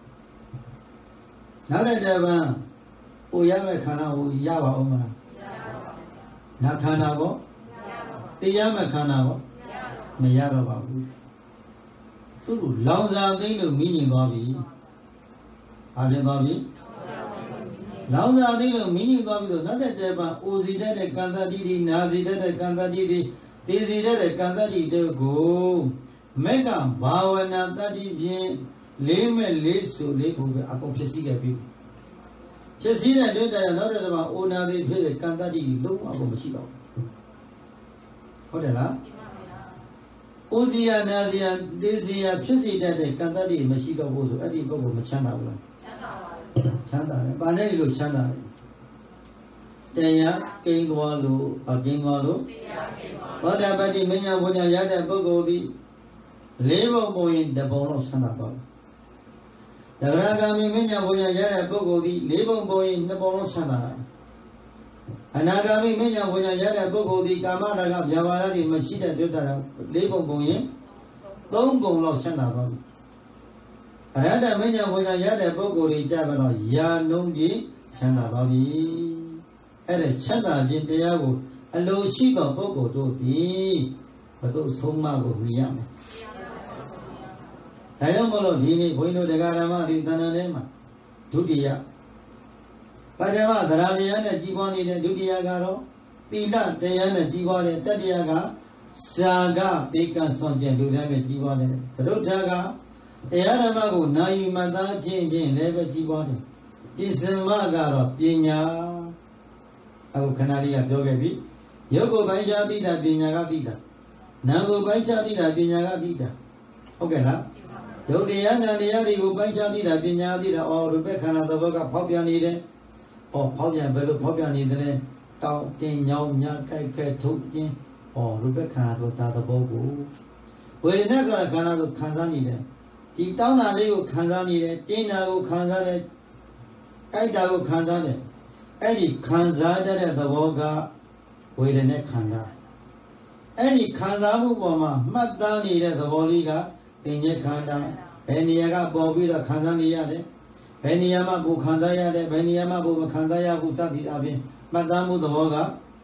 နောက်တဲ့တပံဟိုရမယ့်ခန္ဓာကိုရပါအောင်မလားနာခန္ဓာကိုတရားမဲ့ခန္ဓာကိုမရတော့ပါဘူးသူ့လောင်စာသိမ့်လို့မိငင်သွားပြီဘာဖြစ်သွားပြီလောင်စာသိမ့်လို့မိငင်သွားပြီဆိုနောက်တဲ့တပံအိုစီတတ်တဲ့ကံသတိဒီနာစီတတ်တဲ့ကံသတိဒီသိစီတတ်တဲ့ကံသတိတို့ကိုမေကဘာဝနာတတိဖြင့်လေးမဲ့လေးဆိုလေးကိုပဲအကုန်ဖြစ်စည်းခဲ့ပြီဖြစ်စည်းတဲ့တွေ့တဲ့နောက်တဲ့တပံအိုနာစီဖြစ်တဲ့ကံသတိလုံးအကုန်မရှိတော့ဟုတ်တယ်လားဥစီယနာစီယဒေစီယဖြစ်စီတတ်တဲ့ကံတတ်တွေမရှိတော့ဘူးဆိုအဲ့ဒီပုဂ္ဂိုလ်မချမ်းသာဘူးလားချမ်းသာပါဘူးချမ်းသာတယ်။ဘာနဲ့ဒီလိုချမ်းသာလဲတရားကိန်းသွားလို့အကိန်းသွားလို့ဘောဓပတိမညာဘုညာရတဲ့ပုဂ္ဂိုလ်သည်လေးဘုံပုံရင်တပုံတော့ချမ်းသာပါဘူး။တဂရဂာမိမညာဘုညာရတဲ့ပုဂ္ဂိုလ်သည်လေးဘုံပုံရင်နှစ်ပုံတော့ချမ်းသာတယ်။အနာဂါမိမညာဘုညာရတဲ့ပုဂ္ဂိုလ်ဒီကာမရာဂဗျာပါဒတွေမရှိတဲ့တွေ့တာလေးပုံပုံရင်သုံးပုံလောက်ချမ်းသာပါဘူးအရဟတမညာဘုညာရတဲ့ပုဂ္ဂိုလ်တွေကြပါတော့ယာနှုံးကြီးချမ်းသာပါပြီအဲ့ဒါချမ်းသာခြင်းတရားကိုအလိုရှိသောပုဂ္ဂိုလ်တို့သည်ဘုသူဆုံးမကိုမြင်ရမယ်ဒါကြောင့်မလို့ဒီနေ့ဘုန်းကြီးတို့တရားဓမ္မဒီသဏ္ဍာန်ထဲမှာဒုတိယပထမသရတရားနဲ့ကြီးပွားနေတဲ့ဒုတိယကတော့သီလတရားနဲ့ကြီးပွားတဲ့တတိယကစာကပေကံဆွန်ကျင်လူတိုင်းပဲကြီးပွားတယ်သရုတ်ထာကတရားဓမ္မကိုနာယူမှတ်သားခြင်းဖြင့်လည်းပဲကြီးပွားတယ်ဒီစမကတော့ပညာအခုခဏလေးကပြောခဲ့ပြီရုပ်ကိုပိုင်းခြားသိတာပညာကသိတာနာမ်ကိုပိုင်းခြားသိတာပညာကသိတာဟုတ်ကဲ့လားယုတ်တရားနာတရားတွေကိုပိုင်းခြားသိတာပညာသိတာအော်ရူပခန္ဓာသဘောကဖောက်ပြန်နေတယ်ဟောဖောက်ပြန်ဘယ်လိုဖောက်ပြန်နေတယ်တောင်းတင်ညောင်းညကြိုက်ခဲထုတ်ခြင်းဟောရူပခန္ဓာတို့ဒါသဘောကိုဝေဒနာကခန္ဓာတို့ခံစားနေတယ်ဒီတောင်းတာလေးကိုခံစားနေတယ်တင်းတာကိုခံစားတယ်ကြိုက်တာကိုခံစားတယ်အဲ့ဒီခံစားတဲ့သဘောကဝေဒနာခန္ဓာအဲ့ဒီခံစားမှုပေါ်မှာမှတ်သားနေတဲ့သဘောလေးကသင်္ညေခန္ဓာဘယ်နေရာကပေါ်ပြီးတော့ခံစားနေရတယ်ဘယ်နေရာမှာကိုခံစားရတယ်ဘယ်နေရာမှာကိုမခံစားရဘူးစသည်အပြင်မှတ်သားမှုသဘောက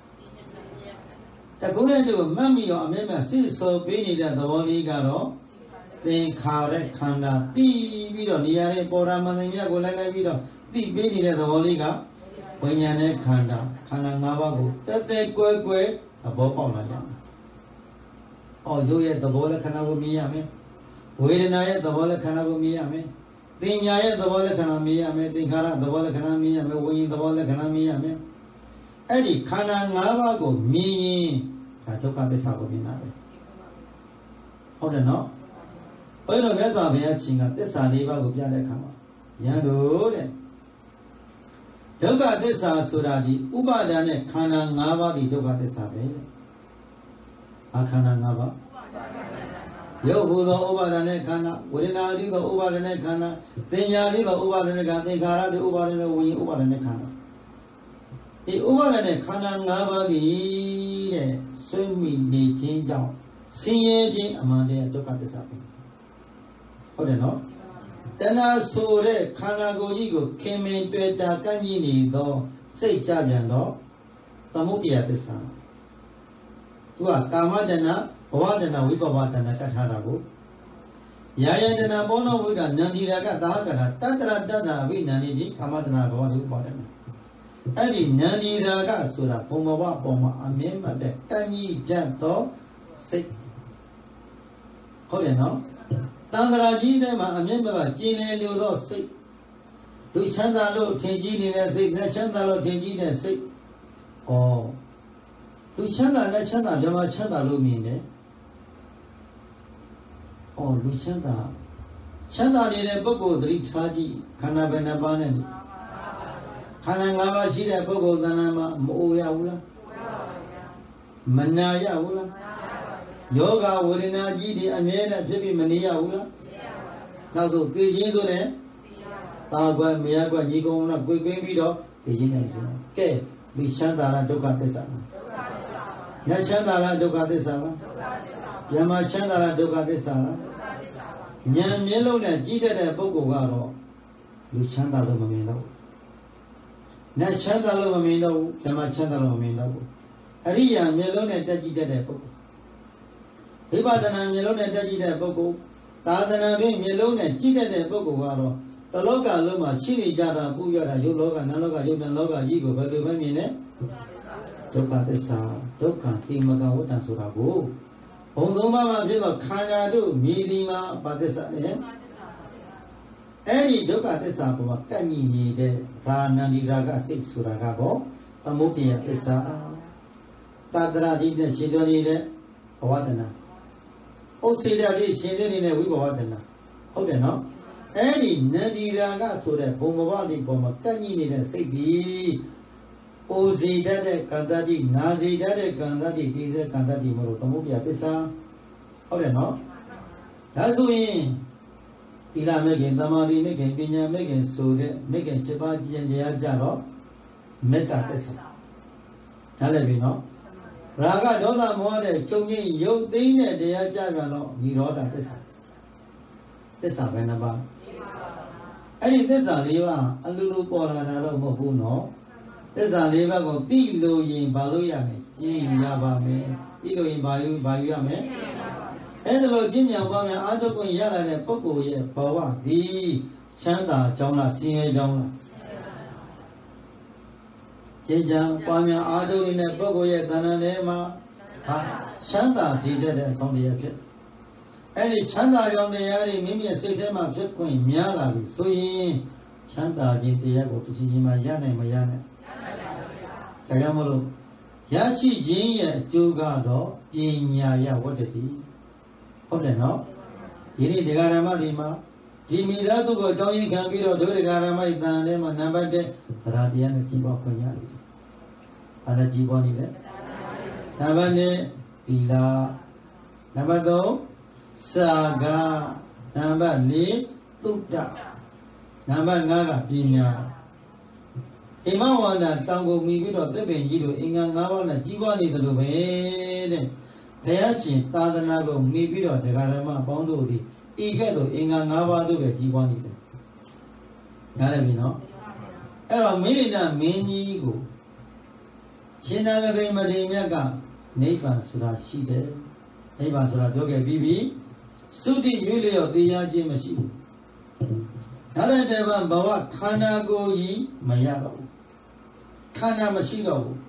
တခုနဲ့တခုမှတ်မိတော့အမြဲတမ်းစစ်စောပေးနေတဲ့သဘောလေးကတော့သင်္ခါရခန္ဓာတည်ပြီးတော့နေရာရဲ့ပေါ်ရာမသိမြတ်ကိုလိုက်ပြီးတော့တည်ပေးနေတဲ့သဘောလေးကဝိညာဉ်နဲ့ခန္ဓာခန္ဓာ၅ပါးကိုတက်တက်ကွဲကွဲသဘောပေါက်လာကြတယ်။အော်ရုပ်ရဲ့သဘောလက္ခဏာကိုမြင်ရမယ်။ဝေဒနာရဲ့သဘောလက္ခဏာကိုမြင်ရမယ်။သင်ညာရဲ့သဘောလက္ခဏာမြင်ရမယ်။သင်္ခါရသဘောလက္ခဏာမြင်ရမယ်။ဝိညာဉ်သဘောလက္ခဏာမြင်ရမယ်။အဲ့ဒီခန္ဓာ၅ပါးကိုမြင်ရင်ဒါဒုက္ခသစ္စာကိုမြင်တာပဲ။ဟုတ်တယ်နော်။ဘုရားမြတ်စွာဘုရားရှင်ကသစ္စာ၄ပါးကိုပြတဲ့အခါမှာယံတို့တဲ့ဒုက္ခသစ္စာဆိုတာဒီဥပါဒာနဲ့ခန္ဓာ၅ပါးဒီဒုက္ခသစ္စာပဲအခန္ဓာ၅ပါးရုပ်ဟူသောဥပါဒာနဲ့ခန္ဓာဝေဒနာတိသောဥပါဒာနဲ့ခန္ဓာသင်ညာတိသောဥပါဒာနဲ့ခန္ဓာသင်္ခါရတိဥပါဒာနဲ့ဝိညာဉ်ဥပါဒာနဲ့ခန္ဓာဒီဥပါဒာနဲ့ခန္ဓာ၅ပါးဒီတဲ့ဆွေးမိနေခြင်းကြောင့်ဆင်းရဲခြင်းအမှန်တရားဒုက္ခသစ္စာပဲဟုတ်တယ်နော်တဏှာဆိုတဲ့ခန္ဓာကိုယ်ကြီးကိုခင်မင်တွေ့တာကန့်ကြီးနေသောစိတ်ကြပြန်တော့သမုဒယသစ္စာသူကကာမတဏှာဘဝတဏှာဝိပဝတဏှာတတ်ထားတာကိုယာယတဏှာဘောနောဝိဒနန္ဒီရာကသာဟကရာတတ္တရတတ္တအဝိနန္ဒီတိကာမတဏှာဘဝဝိပဝတဏှာအဲ့ဒီနန္ဒီရာကဆိုတာဘုံဘဝပေါ်မှာအမြဲမှတ်တဲ့ကန့်ကြီးတတ်သောစိတ်ဟုတ်တယ်နော်တန်ត្រာကြီးထဲမှာအမြဲမှတ်ကျင်လေလို့သောစိတ်လူချမ်းသာလို့ထင်ကြီးနေတဲ့စိတ်နဲ့ချမ်းသာလို့ထင်ကြီးတဲ့စိတ်ဩလူချမ်းသာနဲ့ချမ်းသာဓမ္မချမ်းသာလို့မြင်တယ်ဩလူချမ်းသာနေတဲ့ပုဂ္ဂိုလ်သတိထားကြည့်ခန္ဓာဘယ်နှပါးနဲ့ခန္ဓာ၅ပါးရှိတဲ့ပုဂ္ဂိုလ်သဏ္ဍာန်မှာမအိုရဘူးလားမနာရဘူးလားယောဂဝေဒနာကြီးတွေအမြဲတမ်းဖြစ်ပြီးမနေရဘူးလားနောက်ဆုံးသိချင်းဆိုတဲ့သာကွယ်မရကွယ်ညီကုန်းကကိုယ်ကွင်းပြီးတော့သိချင်းနိုင်စမ်းကဲဒီချမ်းသာလားဒုက္ခသစ္စာလားညချမ်းသာလားဒုက္ခသစ္စာလားယမချမ်းသာလားဒုက္ခသစ္စာလားဉာဏ်မျက်လုံးနဲ့ကြီးတဲ့ပုဂ္ဂိုလ်ကတော့လူချမ်းသာလို့မမြင်တော့ဘူးညချမ်းသာလို့မမြင်တော့ဘူးယမချမ်းသာလို့မမြင်တော့ဘူးအရိယာမျက်လုံးနဲ့တက်ကြည့်တဲ့ပုဂ္ဂိုလ်ဝိပဿနာမျက်လုံးနဲ့တက်ကြည့်တဲ့ပုဂ္ဂိုလ်သာသနာ့တွင်မျက်လုံးနဲ့ကြည့်တဲ့ပုဂ္ဂိုလ်ကတော့တလောကလုံးမှာရှိနေကြတာပူရတာရုပ်လောကနာမ်လောကယုတ်တန်လောကကြီးကိုဘယ်လိုပဲမြင်လဲဒုက္ခသစ္စာဒုက္ခတိမကဝတ္တဆိုတာကိုဘုံသုံးပါးမှာဖြစ်သောခန္ဓာတို့မြည်ဒီမှာဘာသစ္စာလဲအဲ့ဒီဒုက္ခသစ္စာပေါ်မှာကန့်ညီနေတဲ့ရာနန္ဒီရာဂစိတ်ဆိုတာကတော့သမုဒယသစ္စာတတ္တရာတိနဲ့ရှင်တော်နေတဲ့ဘဝတဏ္ဍဥစ္စေတတိရှင်တော်နေတဲ့ဝိဘဝတဏ္ဍဟုတ်တယ်နော်အဲ့ဒီနန္ဒီရာဂဆိုတဲ့ဘုံဘဝဒီပေါ်မှာကန့်ညီနေတဲ့စိတ်ပြီးအိုစီတတ်တဲ့ကံတတိနာစီတတ်တဲ့ကံတတိဒီစေကံတတိမလို့သမုဒယသစ္စာဟုတ်တယ်နော်ဒါဆိုရင်သီလမဲ့ခင်သမာဓိမဲ့ခင်ပညာမဲ့ခင်ဆိုတဲ့မဲ့ခင်7ပါးကျင့်တရားကြတော့မေတ္တာသစ္စာနားလည်ပြီနော်ရာဂဒေါသမောဟတဲ့ချုပ်ငြိမ်းရုပ်သိမ်းတဲ့တရားကြပြန်တော့និရောဓသစ္စာဘယ်နှပါအဲ့ဒီသစ္စာ၄ပါးအလိုလိုပေါ်လာတာတော့မဟုတ်ဘူးနော်သစ္စာ၄ပါးကိုသိလို့ရင်ဘာလို့ရမလဲကျင့်ရပါမယ်သိလို့ရင်ဘာယူရမယ်အဲ့ဒါလိုကျင့်ကြံပါမယ်အာထုပ်ကိုရလာတဲ့ပုဂ္ဂိုလ်ရဲ့ဘဝဒီချမ်းသာကြောင်းလားဆင်းရဲကြောင်းလားကျင့်ကြံပါမယ်အာထုပ်နေတဲ့ပုဂ္ဂိုလ်ရဲ့တဏ္ဍာထဲမှာချမ်းသာစေတဲ့အကြောင်းတရားဖြစ်အဲ့ဒီချမ်းသာကြောင်းတရားတွေမိမိရဲ့စိတ်ထဲမှာဖြစ်ခွင့်များလာပြီဆိုရင်ချမ်းသာခြင်းတရားကိုတစ်ချိန်မှာရနိုင်မရနိုင်ဒါကြောင့်မလို့ရရှိခြင်းရဲ့အကျိုးကတော့ပညာယဝတ္တတိဟုတ်တယ်နော်ဒီနေ့ဒကာရမတွေမှာဒီမိသားစုကိုတောင်းရင်ခံပြီးတော့ဒုဒကာရမရဲ့တန်ထဲမှာနံပါတ်1ဗရာတရားနဲ့ကြီးပွားခွင့်ရတယ်။ဘာလဲကြီးပွားနေလဲ။နံပါတ်2သီလနံပါတ်3စာကနံပါတ်4သုတ္တနံပါတ်5ကပညာအိမဝါဒတောင်ကုန်မိပြီးတော့သစ်ပင်ကြီးတို့အင်္ဂါ၅ပါးနဲ့ကြီးပွားနေတယ်လို့ပဲတဲ့ဘုရားရှင်သာသနာကိုမိပြီးတော့ဒကာရမပေါင်းတို့သည်ဤကဲ့သို့အင်္ဂါ၅ပါးတို့ပဲကြီးပွားနေတယ်နားလည်ပြီနော်အဲ့တော့မိရိဒမင်းကြီးကိုရှင်နာဂတိမထေရမြတ်ကနိဗ္ဗာန်ဆိုတာရှိတယ်နိဗ္ဗာန်ဆိုတာပြောခဲ့ပြီးပြီသုတိရွေးလျော့တရားခြင်းမရှိဘူးဒါလည်းတပံဘဝခန္ဓာကိုယ်ကြီးမရတော့ဘူးခန္ဓာမရှိတော့ဘူး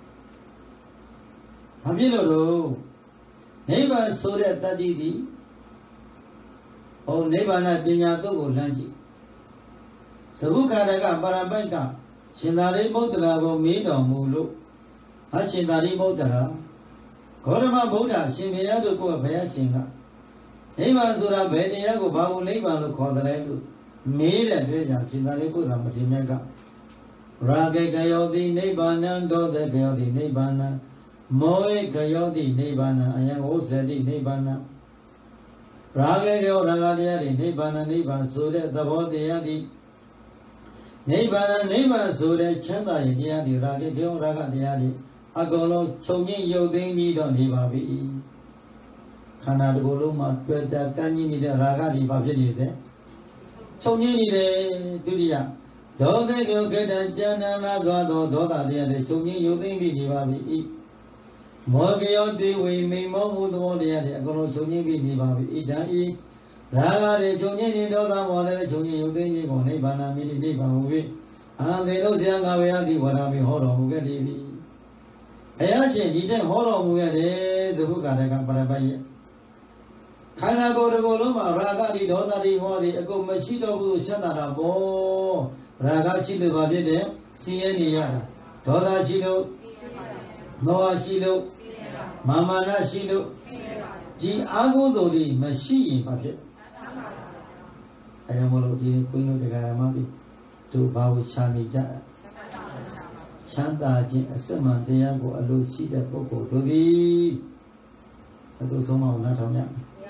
ဘာဖြစ်လို့လဲနိဗ္ဗာန်ဆိုတဲ့တတ္တိသည်ဟောနိဗ္ဗာန်ပညာတို့ကိုလမ်းကြည့်သဗ္ဗခါရကပါရပိုက်ကရှင်သာရိပုတ္တရာကိုမေးတော်မူလို့ဟာရှင်သာရိပုတ္တရာဂေါတမဗုဒ္ဓရှင်ဘုရားတို့ကိုဘုရားရှင်ကနိဗ္ဗာန်ဆိုတာဘယ်တရားကိုဘာလို့နိဗ္ဗာန်လို့ခေါ်တယ်လို့မေးတဲ့အတွက်ကြောင့်ရှင်သာရိပုတ္တရာမထေရမြတ်ကရာဂေကယောတိနိဗ္ဗာနံဒေါသကယောတိနိဗ္ဗာနံမောဟေကယောတိနိဗ္ဗာနံအယံဩဇတိနိဗ္ဗာနံရာဂေရောရာဂတရားတွေနိဗ္ဗာန်နိဗ္ဗာန်ဆိုတဲ့သဘောတရားသည်နိဗ္ဗာန်ဆိုတဲ့ချမ်းသာရဲ့တရားတွေရာဂေရောရာဂတရားတွေအကုန်လုံးချုပ်ငြိမ်းရုပ်သိမ်းပြီးတော့နေပါပြီခန္ဓာတစ်ခုလုံးမှာတွေ့တာကန်းကြီးနေတဲ့ရာဂတွေဘာဖြစ်နေလဲချုပ်ငြိနေတယ်ဒုတိယဒေါသကိုခေတ္တကျမ်းနာလာသွားသောဒေါသတရားတွေချုပ်ငြိရုပ်သိမ်းပြီးနေပါပြီမောကယောတေဝိမိမောမှုသဘောတရားတွေအကုန်လုံးချုပ်ငြိပြီးနေပါပြီဣဒံဤရာဂတွေချုပ်ငြိနေဒေါသမောဟလည်းချုပ်ငြိရုပ်သိမ်းခြင်းကိုနိဗ္ဗာန်မိတိနိဗ္ဗာန်ဟူ၍အာသေလို့ဆရာငါဘုရားသည်ဝရမိဟောတော်မူခဲ့သည်ဘုရားရှင်ဒီတဲ့ဟောတော်မူခဲ့တယ်သဘုက္ခတကပရပတ်ရဲ့ခန္ဓာကိုယ်တစ်ခုလုံးမှာရာဂတိဒေါသတိမောဟတွေအကုန်မရှိတော့ဘူးချမ်းသာတာပေါ့ရာဂရှိလို့ဘာဖြစ်တယ်ဆင်းရဲနေရတာဒေါသရှိလို့မောဟရှိလို့မာမာနရှိလို့ဒီအာဟုသောတွေမရှိရင်ဘာဖြစ်အဲကြောင့်မလို့ဒီခွင်းတို့တရားဓမ္မတွေတို့ဘာကိုရှာနေကြချမ်းသာခြင်းအစစ်မှန်တရားကိုအလိုရှိတဲ့ပုဂ္ဂိုလ်တို့သည်အတူဆုံးမအောင်နားထောင်ကြ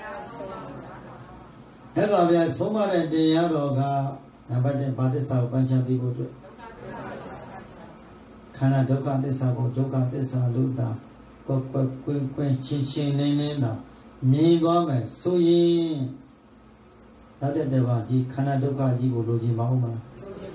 အဲ့တော့ဗျာဆုံးမတဲ့တရားတော်ကနံပါတ်1ဘာသစ္စာကိုပန်းချပြီးဖို့အတွက်ခန္ဓာဒုက္ခသစ္စာကိုဒုက္ခသစ္စာလို့သာကွယ်ချင်းချင်းနေနေတာမြင်သွားမယ်ဆိုရင်နောက်တဲ့ဘာဒီခန္ဓာဒုက္ခကြီးကိုလိုချင်ပါဦးမလား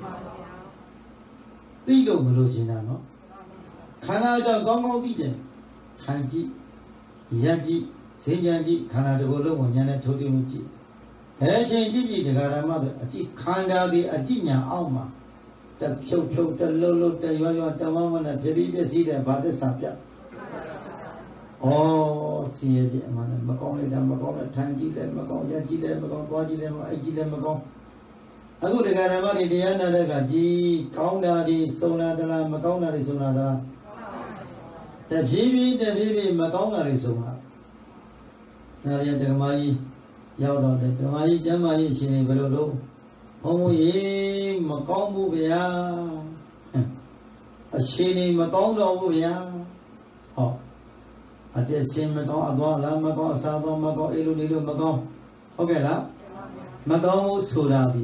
သိလို့မလို့ရှင်တာနော်ခန္ဓာတော့ကောင်းကောင်းသိတယ်ခံကြည့်ရက်ကြည့်စေကြံကြည့်ခန္ဓာတစ်ခုလုံးကိုဉာဏ်နဲ့ထိုးထွင်းကြည့်ဘယ်ချိန်ကြည့်ကြည့်တရားဓမ္မတွေအကြည့်ခန္ဓာဒီအကြည့်ညာအောက်မှာတဖြုတ်ဖြုတ်တလွတ်လွတ်တရွရွတမမနဲ့ဖြစ်ပြီးပြည့်စည်တဲ့ဘာသစ္စာပြဩစီရခြင်းအမှန်နဲ့မကောင်းလိုက်တာမကောင်းတဲ့ထိုင်ကြည့်တယ်မကောင်းရက်ကြည့်တယ်မကောင်းသွားကြည့်တယ်မအဲ့ကြည့်တယ်မကောင်းအခုတရားဓမ္မတွေတရားနာတဲ့ကကြည်ကောင်းတာဒီစုံလာသလားမကောင်းတာတွေစုံလာသလားတဖြည်းဖြည်းမကောင်းတာတွေစုံလာဒါရဓမ္မကြီးရောက်တော့တယ်ဓမ္မကြီးကျမ်းမာကြီးရှင်ဘယ်လိုလုပ်ဘုံဘုရေးမကောင်းဘူးဗျာအရှင်နေမကောင်းတော့ဘူးဗျာဟောအတက်ရှင်မကောင်းအသွားလားမကောင်းအစားသွားမကောင်းအေလိုနေလို့မကောင်းဟုတ်ကဲ့လားမကောင်းဘူးဆိုတာဒီ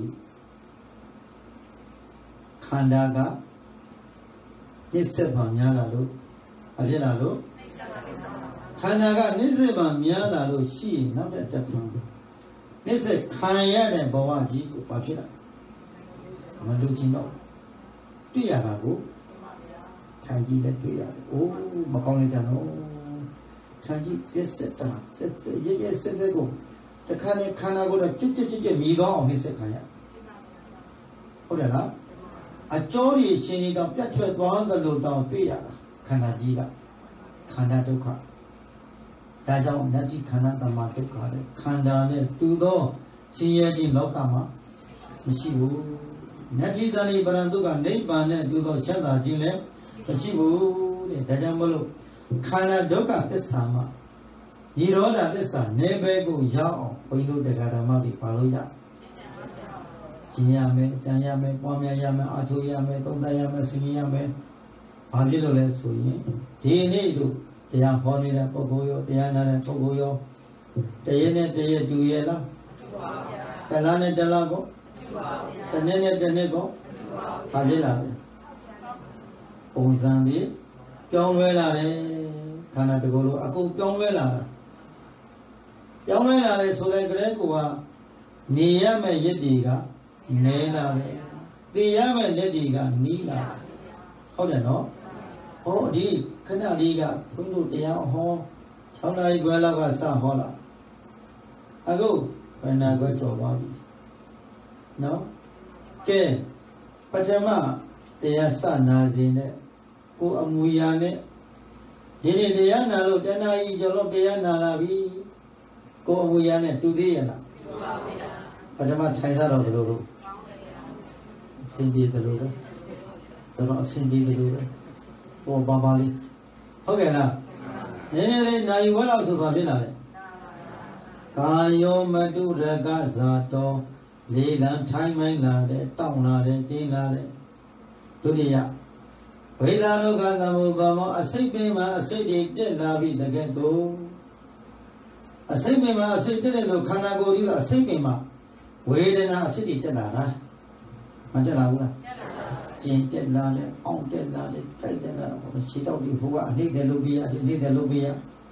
ခန္ဓာကနှိစ္စပါများလာလို့အဖြစ်လာလို့ခန္ဓာကနှိစ္စပါများလာလို့ရှိရင်နောက်တဲ့တက်ပြန်နှိစ္စခံရတဲ့ဘဝကြီးကိုဘာဖြစ်လာမလူချင်းတော့တွေ့ရတာကိုခံကြည့်လက်တွေ့ရတယ်။အိုးမကောင်းလိုက်တာနော်။ခံကြည့်စစ်တာစစ်ရဲစစ်ကိုတခါနဲ့ခန္ဓာကိုယ်တော့ကြစ်မြည်သွားအောင်နှိစ္စခံရဟုတ်တယ်လားအကျော်ကြီးရှင်ကြီးတော့ပြတ်ထွက်သွားသလိုတော့တွေ့ရတာခန္ဓာကြီးကခန္ဓာဒုက္ခဒါကြောင့်နတ္တိခန္ဓာတမဒုက္ခလေခန္ဓာနဲ့တူသောရှင်ရဲ့ဒီလောကမှာမရှိဘူးနတ္တိတဏိပရံဒုက္ခနိဗ္ဗာန်နဲ့တူသောချမ်းသာခြင်းလည်းမရှိဘူးတဲ့ဒါကြောင့်မလို့ခန္ဓာဒုက္ခသစ္စာမှာនិရောဓသစ္စာနယ်ပယ်ကိုရောက်အောင်ဘုန်းကြီးတို့တရားဓမ္မတွေပါလို့ရကျင့်ရမယ်ကြံရမယ်ပွားများရမယ်အားထုတ်ရမယ်သုံးသပ်ရမယ်စဉ်းရမယ်ဘာဖြစ်လို့လဲဆိုရင်ဒီနေ့ဆိုတရားဟောနေတဲ့ပုဂ္ဂိုလ်ရောတရားနာတဲ့ပုဂ္ဂိုလ်ရောတရေနဲ့တရေတူရဲ့လားတူပါဗျာတလားနဲ့တလားကိုတူပါဗျာတနေ့နဲ့တနေ့ကိုဘာဖြစ်လာလဲပုံစံလေးပြောင်းလဲလာတယ်ခန္ဓာတစ်ခုလုံးအကုန်ပြောင်းလဲလာတာပြောင်းလဲလာတယ်ဆိုတဲ့ကလေးကနေရမယ့်ရစ်တွေကနဲလာတယ်သိရမယ့်လက်တွေကနီးလာဟုတ်တယ်နော်ဟောဒီခဏလေးကဘုန်းတို့တရားဟော6နာရီခွဲလောက်ကစဟောလာအခုဘယ်နာခွဲကြော်သွားပြီနော်ကဲပထမတရားစနာစဉ်နဲ့ကိုအမူအရာနဲ့ဒီနေ့တရားနာလို့တဏှာကြီးကျော်လို့တရားနာလာပြီကိုအမူအရာနဲ့တူသေးရဲ့လားတူပါဘူးဗျာပထမထိုင်စားတော့ဘယ်လိုလုပ်အဆင်ပြေတယ်လို့တော့အဆင်ပြေတယ်လို့ပေါ်ပါလေးဟုတ်ကဲ့လားနည်းနည်းလေးနိုင်ဝဲလောက်ဆိုပါဖြစ်လာတယ်ကာယောမတုရကဇာတောလေးလံထိုင်းမိုင်းလာတယ်တောင်းလာတယ်တင်းလာတယ်ဒုတိယဝိလာလောကသမုပ္ပါမောအစိတ်ပင်မှာအစိတ်တွေတက်လာပြီတကယ်တော့အစိတ်ပင်မှာအစိတ်တက်တဲ့လို့ခန္ဓာကိုယ်ကြီးကအစိတ်ပင်မှာဝေဒနာအစိတ်တွေတက်လာတာမတက်လာဘူးလားကျင်တက်လာတယ်အောင့်တက်လာတယ်တိုက်တက်လာတော့ခြေတော့ဒီဘုရားအနှိမ့်တယ်လို့ပြရတယ်အနှိမ့်တယ်လို့ပြရ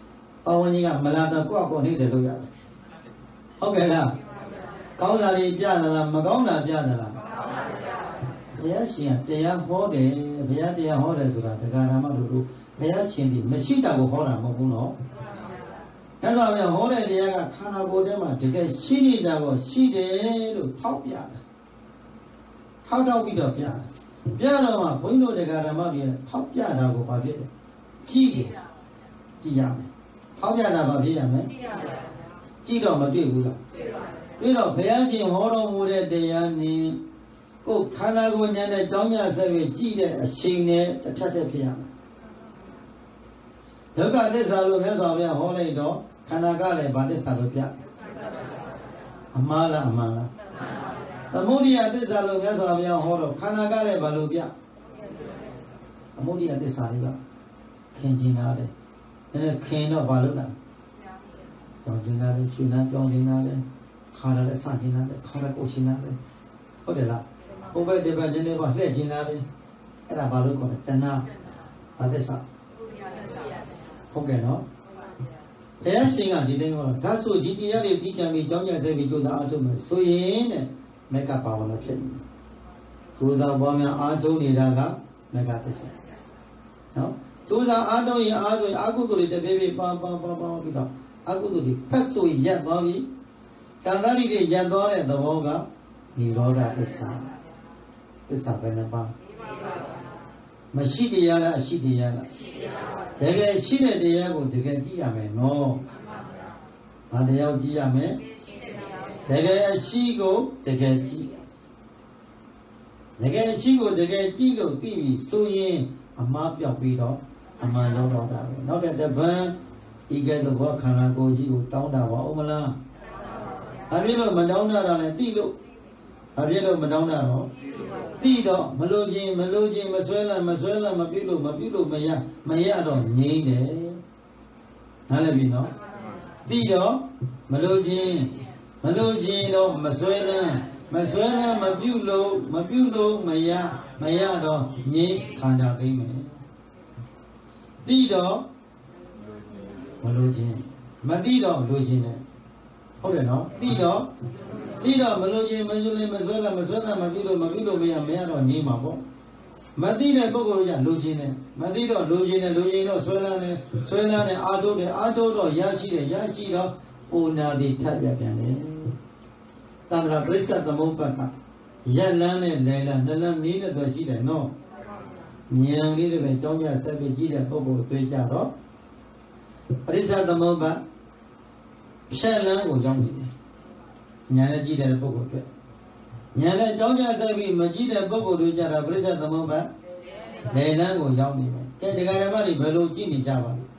ပတ်ဝန်းကျင်ကမလာတော့ကိုယ့်နေတဲ့လို့ရတယ်ဟုတ်ကဲ့လားကောင်းတာတွေပြသလားမကောင်းတာပြသလားဘုရားရှင်ကတရားဟောတယ်ဘုရားတရားဟောတယ်ဆိုတာတရားဓမ္မတို့ဘုရားရှင်ဒီမရှိတာကိုဟောတာမဟုတ်ဘူးနော်အဲ့ဒါပဲဟောတဲ့တရားကခန္ဓာကိုယ်ထဲမှာတကယ်ရှိနေတာကိုရှိတယ်လို့ထောက်ပြတာထောက်ပြီးတော့ပြတော့မှဘုန်းကြီးတို့တရားဓမ္မတွေထောက်ပြတာကိုဘာဖြစ်လဲကြည့်တယ်ကြည့်ရမယ်ထောက်ပြတာဘာဖြစ်ရမလဲကြည့်တော့မတွေ့ဘူးလားတွေ့တော့ဘုရားရှင်ဟောတော်မူတဲ့တရားနဲ့ကိုယ်ခန္ဓာကိုယ်ဉာဏ်နဲ့တောင်းမြဆက်ပြီးကြည့်တဲ့အချိန်နဲ့တစ်ထပ်သက်ဖြစ်ရမယ်ဒုက္ခသစ္စာလို့မြတ်စွာဘုရားဟောလိုက်တော့ခန္ဓာကလည်းဘာသစ္စာလို့ပြအမှားလားအမှန်လားသမုဒိယသစ္စာလို့မြတ်စွာဘုရားဟောတော့ခန္ဓာကလည်းဘာလို့ပြသမုဒိယသစ္စာလေးပါခင်ကျင်တာလေခင်တော့ဘာလို့လဲကြောင်းကျင်တာလေရှင်နာကြောင်းကျင်တာလေခါရလည်းစကျင်တာလေခါရကိုရှင်တာလေဟုတ်တယ်လားဘုဘတေဘကျင်လေးပါလှည့်ကျင်တာလေအဲ့ဒါဘာလို့ခေါ်လဲတဏှာဘာသစ္စာဟုတ်ကဲ့နော်ဘုရားရှင်ကဒီတိုင်းဟောဒါဆိုဒီတရားတွေပြီးကြပြီးကြောင်းကြတဲ့ပြီးကြိုးစားအားထုတ်မယ်ဆိုရင်တဲ့မေကပါဝနာဖြစ်နေကြိုးစားပွားများအားထုတ်နေတာကမေကသစ္စာနော်ကြိုးစားအားထုတ်ရင်အားထုတ်အာကုသိုလ်တွေတပြေးပြေးပါပြီးတော့အာကုသိုလ်တွေဖတ်ဆိုရက်သွားပြီကံသားတွေရက်သွားတဲ့သဘောကនិရောဓသစ္စာဘယ်နှပါမရှိတရားလားအရှိတရားလားတကယ်ရှိတဲ့တရားကိုတကယ်ကြည့်ရမယ်နော်ဘာတရားကြည့်ရမယ်တကယ်အရှိကိုတကယ်ကြည့်တကယ်အရှိကိုတကယ်ကြည့်လို့သိပြီဆိုရင်အမှားပြောက်ပြီးတော့အမှန်ရောက်တော့တာပဲနောက်တဲ့တပံဤကဲ့သို့ဘောခန္ဓာကိုယ်ကြီးကိုတောင်းတာပါဦးမလားဘာဖြစ်လို့မတောင်းတာလဲသိလို့ဘာဖြစ်လို့မတောင်းတာတော့သိတော့မလို့ခြင်းမဆွဲလာမပြုလို့မရတော့ငြိမ့်တယ်နားလည်ပြီနော်သိတော့မလို့ခြင်းတော့မဆွဲလာမပြုလို့မရတော့ငြိမ့်ခန္ဓာသိမ့်မယ်သိတော့မလို့ခြင်းမသိတော့လို့ခြင်းနဲ့ဟုတ်တယ်နော်သိတော့မလို့ခြင်းမဆွဲလာမပြုလို့မရတော့ငြိမ်းမှာပေါ့မသိတဲ့ပုဂ္ဂိုလ်ကလိုခြင်းနဲ့မသိတော့လိုခြင်းတော့ဆွဲလာနေအာထုတ်တော့ရရှိတော့အိုနာတိထပ်ပြန်တယ်သံဃာပရိစ္ဆသမုပ္ပါဒ်ကရက်လန်းနဲ့လဲလန်းနှလန်းနည်းနဲ့တော့ရှိတယ်နော်ဉာဏ်လေးတွေပဲကြောင်းကြဆက်ပြီးကြည့်တဲ့ပုဂ္ဂိုလ်တွေ့ကြတော့ပရိစ္ဆသမုပ္ပါဒ်ဖြက်လန်းကိုကြောင်းနေတယ်ဉာဏ်နဲ့ကြည့်တဲ့ပုဂ္ဂိုလ်တွေ့ဉာဏ်နဲ့ကြောင်းကြဆက်ပြီးမကြည့်တဲ့ပုဂ္ဂိုလ်တွေကြတာပရိစ္ဆသမုပ္ပါဒ်လေလန်းကိုရောက်နေတယ်ကဲဒီကရမတွေဘယ်လိုကြည့်နေကြပါလဲ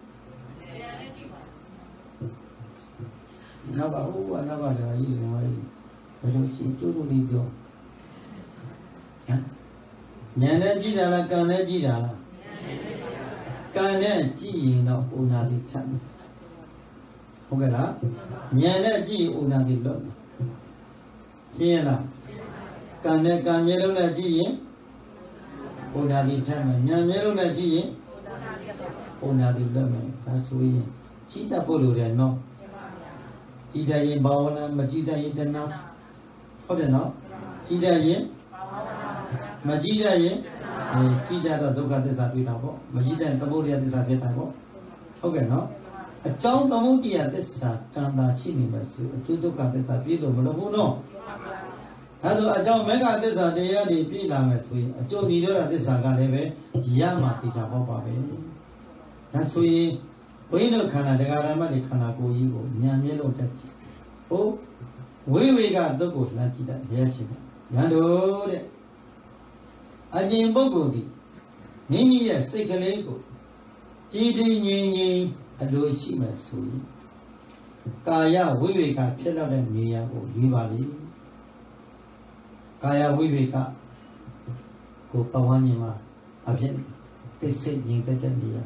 နောက်ကဟိုကနောက်ကဒါကြီးတွေဘယ်လိုရှင်းကျိုးလို့လေးပြောဉာဏ်နဲ့ကြည့်တာလားကံနဲ့ကြည့်တာလားကံနဲ့ကြည့်ရင်တော့ဥနာတိထပ်မယ်ဟုတ်ကဲ့လားဉာဏ်နဲ့ကြည့်ဥနာတိလွတ်မယ်ရှင်းရလားကံနဲ့ကံမျိုးလုံးနဲ့ကြည့်ရင်ဥနာတိထပ်မယ်ဉာဏ်မျိုးလုံးနဲ့ကြည့်ရင်ဥနာတိလွတ်မယ်ဒါဆိုရင်ကြည့်တတ်ဖို့လိုတယ်နော်ကြည့်တတ်ရင်ဘာဝနာမကြည့်တတ်ရင်တဏှာဟုတ်တယ်နော်ကြည့်တတ်ရင်မကြည့်တတ်ရင်ကြည့်တတ်တော့ဒုက္ခသစ္စာတွေ့တာပေါ့မကြည့်တတ်ရင်သမုဒယသစ္စာဖြစ်တာပေါ့ဟုတ်ကဲ့နော်အကြောင်းသမုဒယသစ္စာကံတာရှိနေမှာဆိုအကျိုးဒုက္ခသစ္စာပြည့်လို့မလို့ဘူးနော်အဲဆိုအကြောင်းမေဃသစ္စာတရားတွေပြည့်လာမယ်ဆိုရင်အကျိုးនិရောဓသစ္စာကလည်းပဲရမှာပြတာပေါ့ပါပဲဒါဆိုရင်ဘုန်းကြီးတို့ခန္ဓာတရားဓမ္မတွေခန္ဓာကိုယ်ကြီးကိုဉာဏ်မြင့်လို့တက်ကြည့်ဟုတ်ဝိဝေကတုတ်ကိုလှမ်းကြည့်တာရဲရှိတယ်ဉာဏ်တို့တဲ့အကျဉ်ပုဂ္ဂိုလ်ဒီမိမိရဲ့စိတ်ကလေးကိုကြည်တည်ငြိမ်အလိုရှိမှဆိုရင်ကာယဝိဝေကဖြစ်လာတဲ့နေရာကိုယူပါလိကာယဝိဝေကကိုပဝန်းကျင်မှာအဖြစ်သိစိတ်ငြိမ်သက်တဲ့နေရာ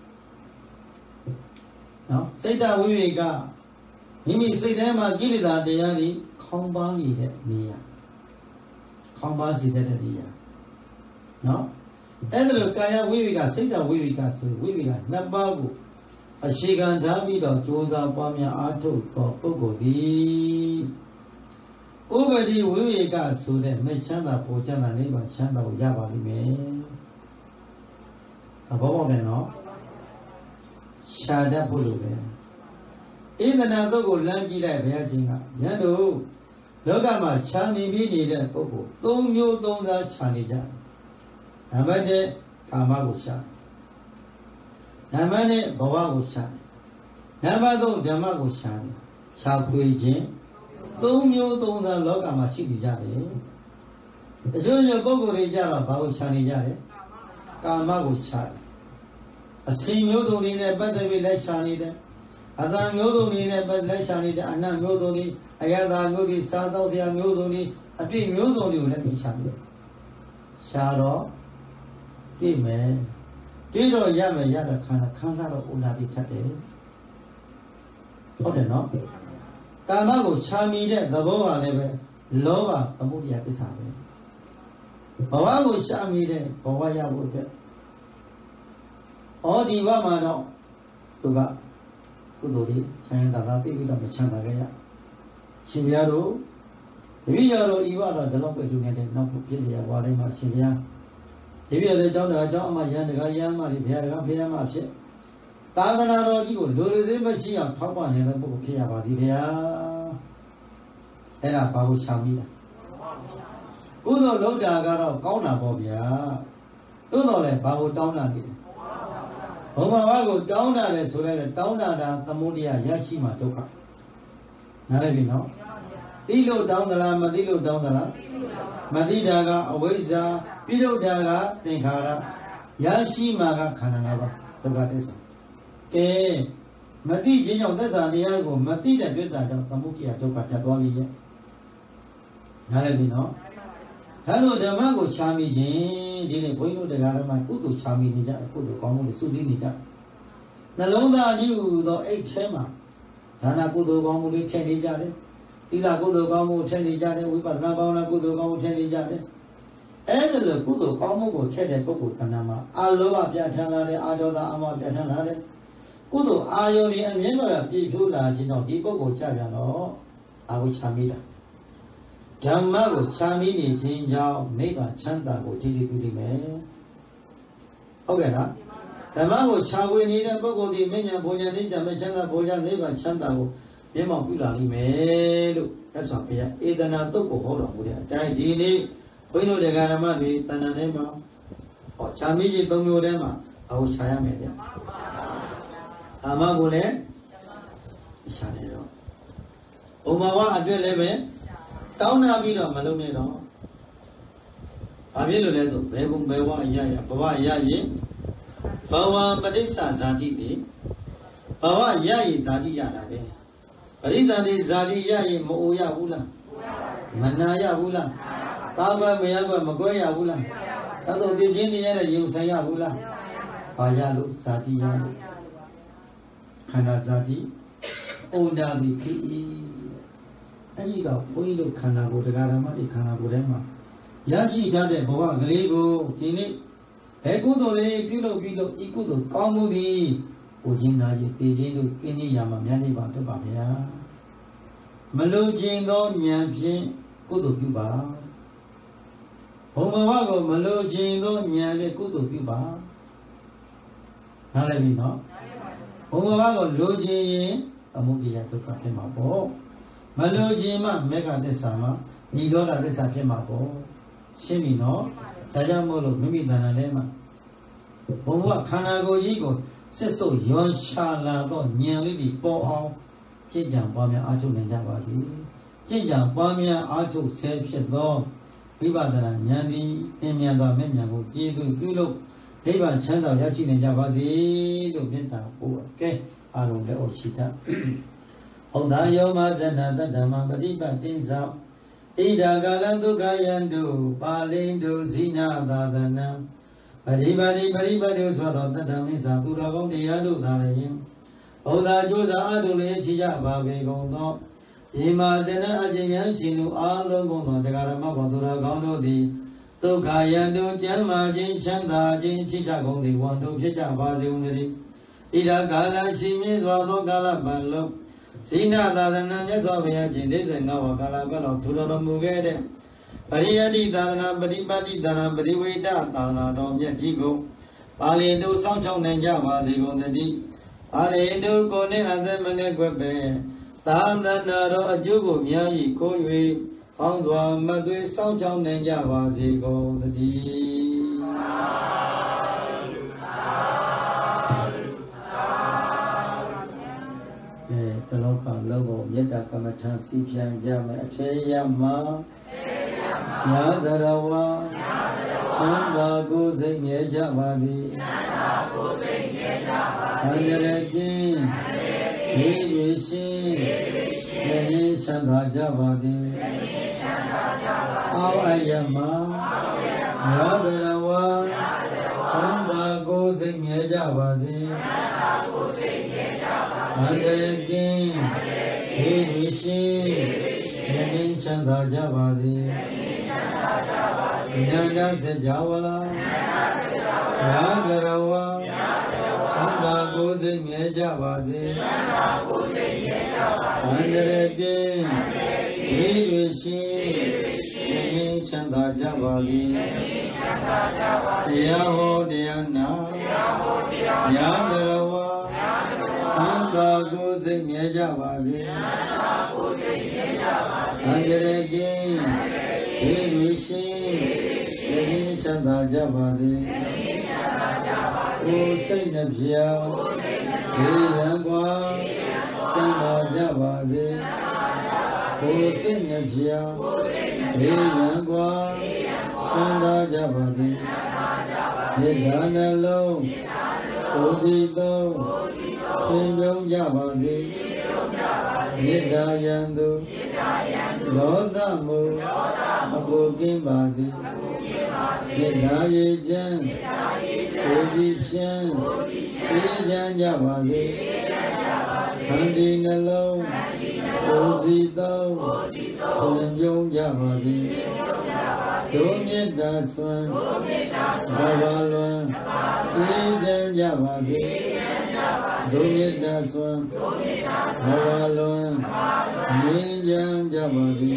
နော်စိတ်တဝိဝေကမိမိစိတ်ထဲမှာကိလေသာတရားတွေခေါင်းပါနေတဲ့နေရာခေါင်းပါစေတဲ့နေရာနော်အဲ့ဒါလိုကာယဝိဝေကစိတ်တဝိဝေကဆိုဝိဝေကနှစ်ပါးကိုအရှိခံထားပြီးတော့ကြိုးစားပွားများအားထုတ်သောပုဂ္ဂိုလ်သည်ဥပတိဝိဝေကဆိုတဲ့မချမ်းသာပူချမ်းသာနိဗ္ဗာန်ချမ်းသာကိုရပါလိမ့်မယ်။ဘောပေါက်တယ်နော်။ရှာတတ်ဖို့လိုတယ်။ဣဒနာသုတ်ကိုလမ်းကြည့်လိုက်ဘုရားရှင်ကယန္တုလောကမှာခြားမြင်ပြီးနေတဲ့ပုဂ္ဂိုလ်၃မျိုး၃စားခြားနေကြတယ်။နံပါတ်၁ကာမကိုရှာနံပါတ်2ဘဝကိုရှာနံပါတ်3ဓမ္မကိုရှာရှာဖွေခြင်း၃မျိုး၃စားလောကမှာရှိနေကြတယ်တချို့ပုဂ္ဂိုလ်တွေကြတော့ဘာကိုရှာနေကြလဲကာမကိုရှာအစဉ်မျိုးစုံတွေနဲ့ပတ်သက်ပြီးလက်ရှာနေတယ်အတန်မျိုးစုံတွေနဲ့လက်ရှာနေတယ်အနတ်မျိုးစုံတွေအယတာမျိုးတွေစားသောက်စရာမျိုးစုံတွေအပြည့်မျိုးစုံတွေကိုလည်းရှာနေတယ်ရှာတော့ပြည့်မယ်တွေ့တော့ရမယ်ရတဲ့ခန္ဓာတော့ဥနာတိထက်တယ်ဟုတ်တယ်နော်ကာမကိုခြားမိတဲ့သဘောကလည်းပဲလောဘသမုဒယသစ္စာပဲဘဝကိုခြားမိတဲ့ဘဝရဖို့အတွက်ဒီဘဝမှာတော့သူကကုသိုလ်တွေချမ်းသာတာသိပြီးတော့မချမ်းသာကြရရှင်ဘုရားတို့တပည့်တော်ဤဘတော့ဒီလောက်ပဲလူနေတဲ့နောက်ပြည့်စရာဘဝတိုင်းမှာရှင်ဘုရားဒီပြည့်တဲ့ကျောင်းတော်အကျောင်းအမရန်တကာရန်မတွေဘုရားတကာဘုရားမဖြစ်သာသနာတော်ကြီးကိုလူလူသေးမရှိအောင်ထောက်ပံ့နေတဲ့ပုဂ္ဂိုလ်ဖြစ်ရပါသည်ဗျာအဲ့ဒါဘာကိုရှာမိလားကုသိုလ်လုပ်တာကတော့ကောင်းတာပေါ့ဗျာသို့တော်လည်းဘာကိုတောင်းတာလဲဘုံဘဝကိုတောင်းတာလေဆိုရဲတောင်းတာသမုဒယရရှိမှဒုက္ခနားလည်ပြီနော်သိလို့တောင်းသလားမသိလို့တောင်းသလားမသိတာကအဝိဇ္ဇာပြုလုပ်တာကသင်္ခါရရရှိမှကခန္ဓာ၅ပါးဒုက္ခသစ္စာကဲမသိခြင်းကြောင့်သစ္စာတရားကိုမသိတဲ့တွေ့တာကြောင့်သမုဒယဒုက္ခတက်သွားလိမ့်ရဲ့နားလည်ပြီနော်ဒါဆိုဓမ္မကိုခြားမိခြင်းဒီနေ့ဘုန်းကြီးတို့တရားဓမ္မကုသိုလ်ခြားမိနေကြကုသိုလ်ကောင်းမှုတွေစုစည်းနေကြနှလုံးသားကြီးဟူသောအိတ်ထဲမှာဒါနကုသိုလ်ကောင်းမှုတွေထည့်နေကြတယ်သီလကုသိုလ်ကောင်းမှုထည့်နေကြတယ်ဝိပဿနာဘာဝနာကုသိုလ်ကောင်းမှုထည့်နေကြတယ်အဲ့ဒါလိုကုသိုလ်ကောင်းမှုကိုထည့်တဲ့ပုဂ္ဂိုလ်တဏ္ဍာမှာအာလောဘပြဋ္ဌာန်းလာတယ်အာဒေါသအမောပြဋ္ဌာန်းလာတယ်ကုသိုလ်အာယုန်ဒီအမြင်တော်ပြည့်ဖြိုးလာခြင်းတော့ဒီပုဂ္ဂိုလ်ကြပြန်တော့အာဝိချာမိတာဓမ္မကိုခြားမိနေခြင်းကြောင့်နိဗ္ဗာန်ချမ်းသာကိုတည်တည်ပြုလိမ့်မယ်ဟုတ်ကဲ့လားဓမ္မကိုခြားဝေနေတဲ့ပုဂ္ဂိုလ်ဒီမဉ္ဇဉ်ဘုံညာနိစ္စမချမ်းသာဘုံညာနိဗ္ဗာန်ချမ်းသာကိုမျက်မှောက်ပြုလာလိမ့်မယ်လို့သက်ဆောင်ဘုရားဧဒနာတုတ်ကိုဟောတော်မူတဲ့အတိုင်းဒီနေ့ဘုန်းကြီးတို့ဓမ္မတွေတဏ္ဍာထဲမှာခြားမိခြင်း၃မျိုးထဲမှာအဝခြားရမယ်ဗျဓမ္မကိုလည်းခြားတယ်တော့ဥပမာအတွက်လည်းပဲတောင်းနာပြီးတော့မလုံးနဲ့တော့ဘာဖြစ်လို့လဲဆိုဘယ်ဘုံဘယ်ဝအရရဘဝရရင်ဘဝပဋိစ္စဇာတိလေဘဝရရင်ဇာတိရတာပဲပရိသန္တိဇာတိရရင်မအိုရဘူးလားမနာရဘူးလားသာမမရဘမကွဲရဘူးလားဒါဆိုဒီချင်းနေရတဲ့ရုပ်ဆိုင်ရဘူးလားဘာရလို့ဇာတိရလို့ခန္ဓာဇာတိဩဒါတိဖြစ်၏အဲ့ဒီတော့ဘုန်းကြီးတို့ခန္ဓာကိုယ်တရားဓမ္မတွေခန္ဓာကိုယ်ထဲမှာရရှိထားတဲ့ဘဝကလေးကိုဒီနေ့ဘယ်ကုသိုလ်လေးပြုလုပ်ပြီးတော့ဤကုသိုလ်ကောင်းမှုသည်ကိုခြင်းနာခြင်းသိခြင်းတို့ကင်းခြင်းရမှာများနေပါတတ်ပါဗျာမလိုခြင်းသောဉာဏ်ဖြင့်ကုသိုလ်ပြုပါဘုံဘဝကိုမလိုခြင်းသောဉာဏ်ဖြင့်ကုသိုလ်ပြုပါနားလည်ပြီနော်ဘုံဘဝကိုလိုခြင်းရင်သမုဒယဒုက္ခဖြစ်မှာပေါ့မလိုခြင်းမှမေဃသစ္စာမှာညီသောတာသစ္စာဖြစ်မှာပေါ့ရှင်းပြီနော်ဒါကြောင့်မို့လို့မိမိတဏ္ဍာထဲမှာဘုံဘဝခန္ဓာကိုယ်ကြီးကိုစစ်စုပ်ရွံရှာလာတော့ဉာဏ်လေးဒီပေါ်အောင်ကျင့်ကြံပွားများအားထုတ်နိုင်ကြပါစေကျင့်ကြံပွားများအားထုတ်ဆဲဖြစ်သောဝိပဿနာဉာဏ်သည်သင်မြန်သောမဲ့ဉာဏ်ကိုပြည့်စုံပြုလို့နိဗ္ဗာန်ချမ်းသာရရှိနိုင်ကြပါစေလို့မေတ္တာပို့ကဲအားလုံးလည်းရှိတတ်ဩဒါယောမဇဏတတ္တမပฏิပတ်တိသောဣဒာကာလဒုက္ခယန္တုပါလိန္တုဇိနာသာသနံပရိပါတိပရိပတ်တိဆိုသောတတ္တမိစ္ဆာသူတော်ကောင်းတရားတို့သာလျင်ဩဒါကျိုးစာအထုလည်းရှိကြပါပေကုန်သောဒီမှာဇဏအကျဉ်းရရှင်လူအားလုံးကုန်သောတရားဓမ္မဘောသူတော်ကောင်းတို့သည်ဒုက္ခယန္တုကျမ်းမာခြင်းချမ်းသာခြင်းရှိကြကုန်သည်ဝန်တို့ဖြစ်ကြပါစေဦးတည်း Ida Kala Shimi Swado Kala Palo Sina Tadana Yaswabaya Chindis and Nova Kala Palo Turo Mugede Pariyadi Tadana Paripati Dana Pariwita Tadana Dom Yachigo Pali do Sanchong Nenjava the Gondadi Pali do Kone Adamane Quebe Tadana Ajugo Miai Koywe Hongwa Madwe Sanchong Nenjava the Gondadi Taloka Logo Yeta Kamatan Sipian Jama Cheyama Yadarawa Chanda Gozing Yajavadi Anjarakin Hivishi Yeni Chanda Javadi Awayama Yadarawa Chanda Gozing Yajavadi Anjarakin Hivishi Yeni Chanda Javadi Nyanya Javala Yagarawa Chanda Gozing Yajavadi Anjarakin Hivishi Yeni Chanda Javadi Yaho Dhyana Yagarawa Chanda Gozing Yajavadi Anjarakin Hivishi Yeni Chanda Javadi O Sainabhya Heyangwa Chanda Javadi O Sainabhya Heyangwa Chanda Javadi Yedanalo Ojito Shinjong Javadi Yedayandu Lodamu Abokim Badi Yedayejan Ojipshan Yejan Javadi Handinalo Ojito Shinjong Javadi Domyedaswan Babalwan Yejan Javadi Domyedaswan Babalwan Yejan Javadi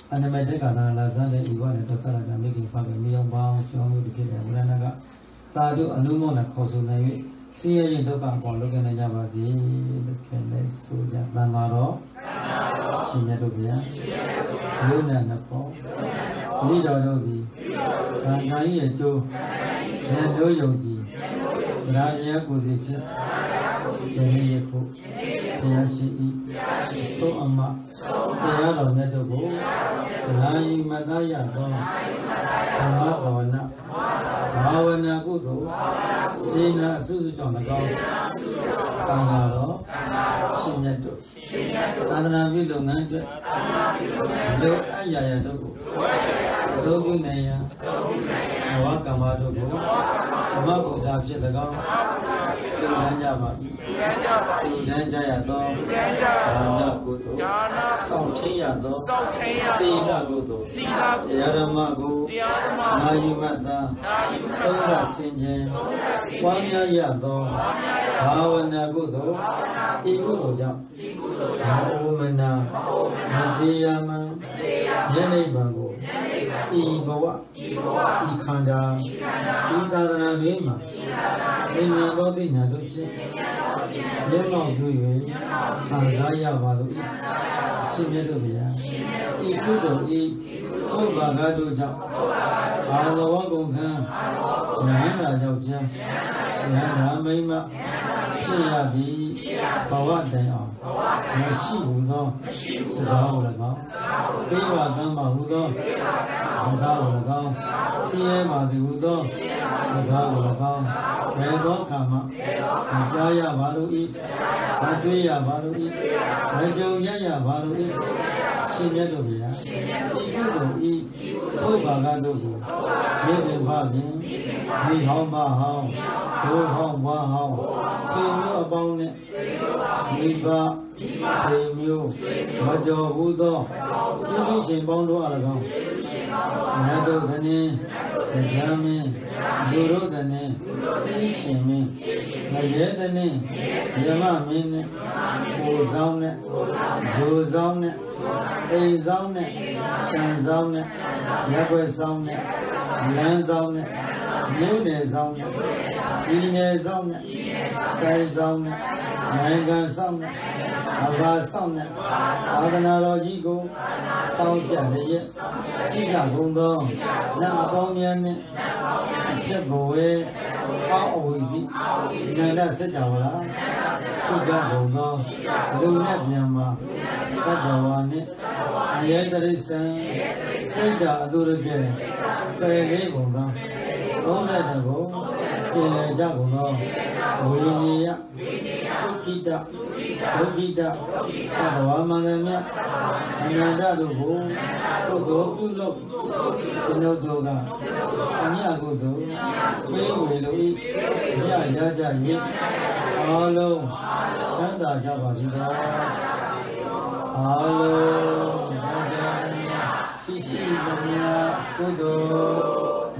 Anamedekana Lazan, Ivan and Tosala, making father million pounds, Yomu to kill Ranaga. Tadu Anumona Kosunai, see you look up on looking at Yavazi, Kele Suja, Nanaro, Sinatopia, Luna Napo, Lido Yogi, Rangai Joe, Nando Yogi, Raya Kuzicha, Yako, Yashi, So Ama, Yalo Netobo, Lai Madaya, Amavana, Bhavana Budo, Sina Susan the Gau, Kanaro, Sinato, Adana Vilo Nanja, Lo Ayaya Dogo, Dogu Naya, Awakamado, Mabu Zabja the Gau, Lanjava, Lanjayato, Rana Gudo, Sautiato, Tila Gudo, Yaramago, Nayumata, Tola Sinje, Wanya Yato, Bhavana Gudo, Igudo, Omana, Madhyama, Yenebango, Igoa, Ikanda, Idana Vima, Ina Bobina Luce, Yellow Dui, Andaya Valu, Simerovia, Igudo, Obagado, Alawagonga, Nana Jauja, Nana Mima, Siabi, Pawataya, Nashi Udo, Sadaulaga, Biva Gamba Udo, Sadaulaga, Siema Udo, Sadaulaga, Edo Kama, Jaya Valu, Adria Valu, Rajo Yaya Valu, Simerovia, Igudo, Obagado, Living Vagin, we home home, go home, one home, see about it, Viva, Premium, Majo Udo, Living Bondo Aragon, Nado the name, the German, Duro the name, Shimi, the name, Yamamin, Ozone, Jozone, Azone, Chanzone, Yabazone, Lanzone, Nunezone, Inezone, Kaizone, Mangasone, Avasone, Adanalogico, Tauja, Chica Gundo, Napomian, Cheboe, Aoizi, Nana Sedawala, Chica Gundo, Lunet Yama, Kajawani, Yedrison, Seda Durage, Pele Gundo, Onedabo, Jaguno, Winia, Ukita, Ukita, Kawamanamia, Anadago, Todo, Nodoga, Aniagodo, Wewelui, Yaja, Alo, Sanda Java, Alo, Sisi, Kudo,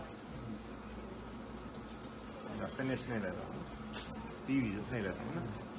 Finish နေတယ်တော့ TV ဆိုနှိပ်လိုက်တယ်နော်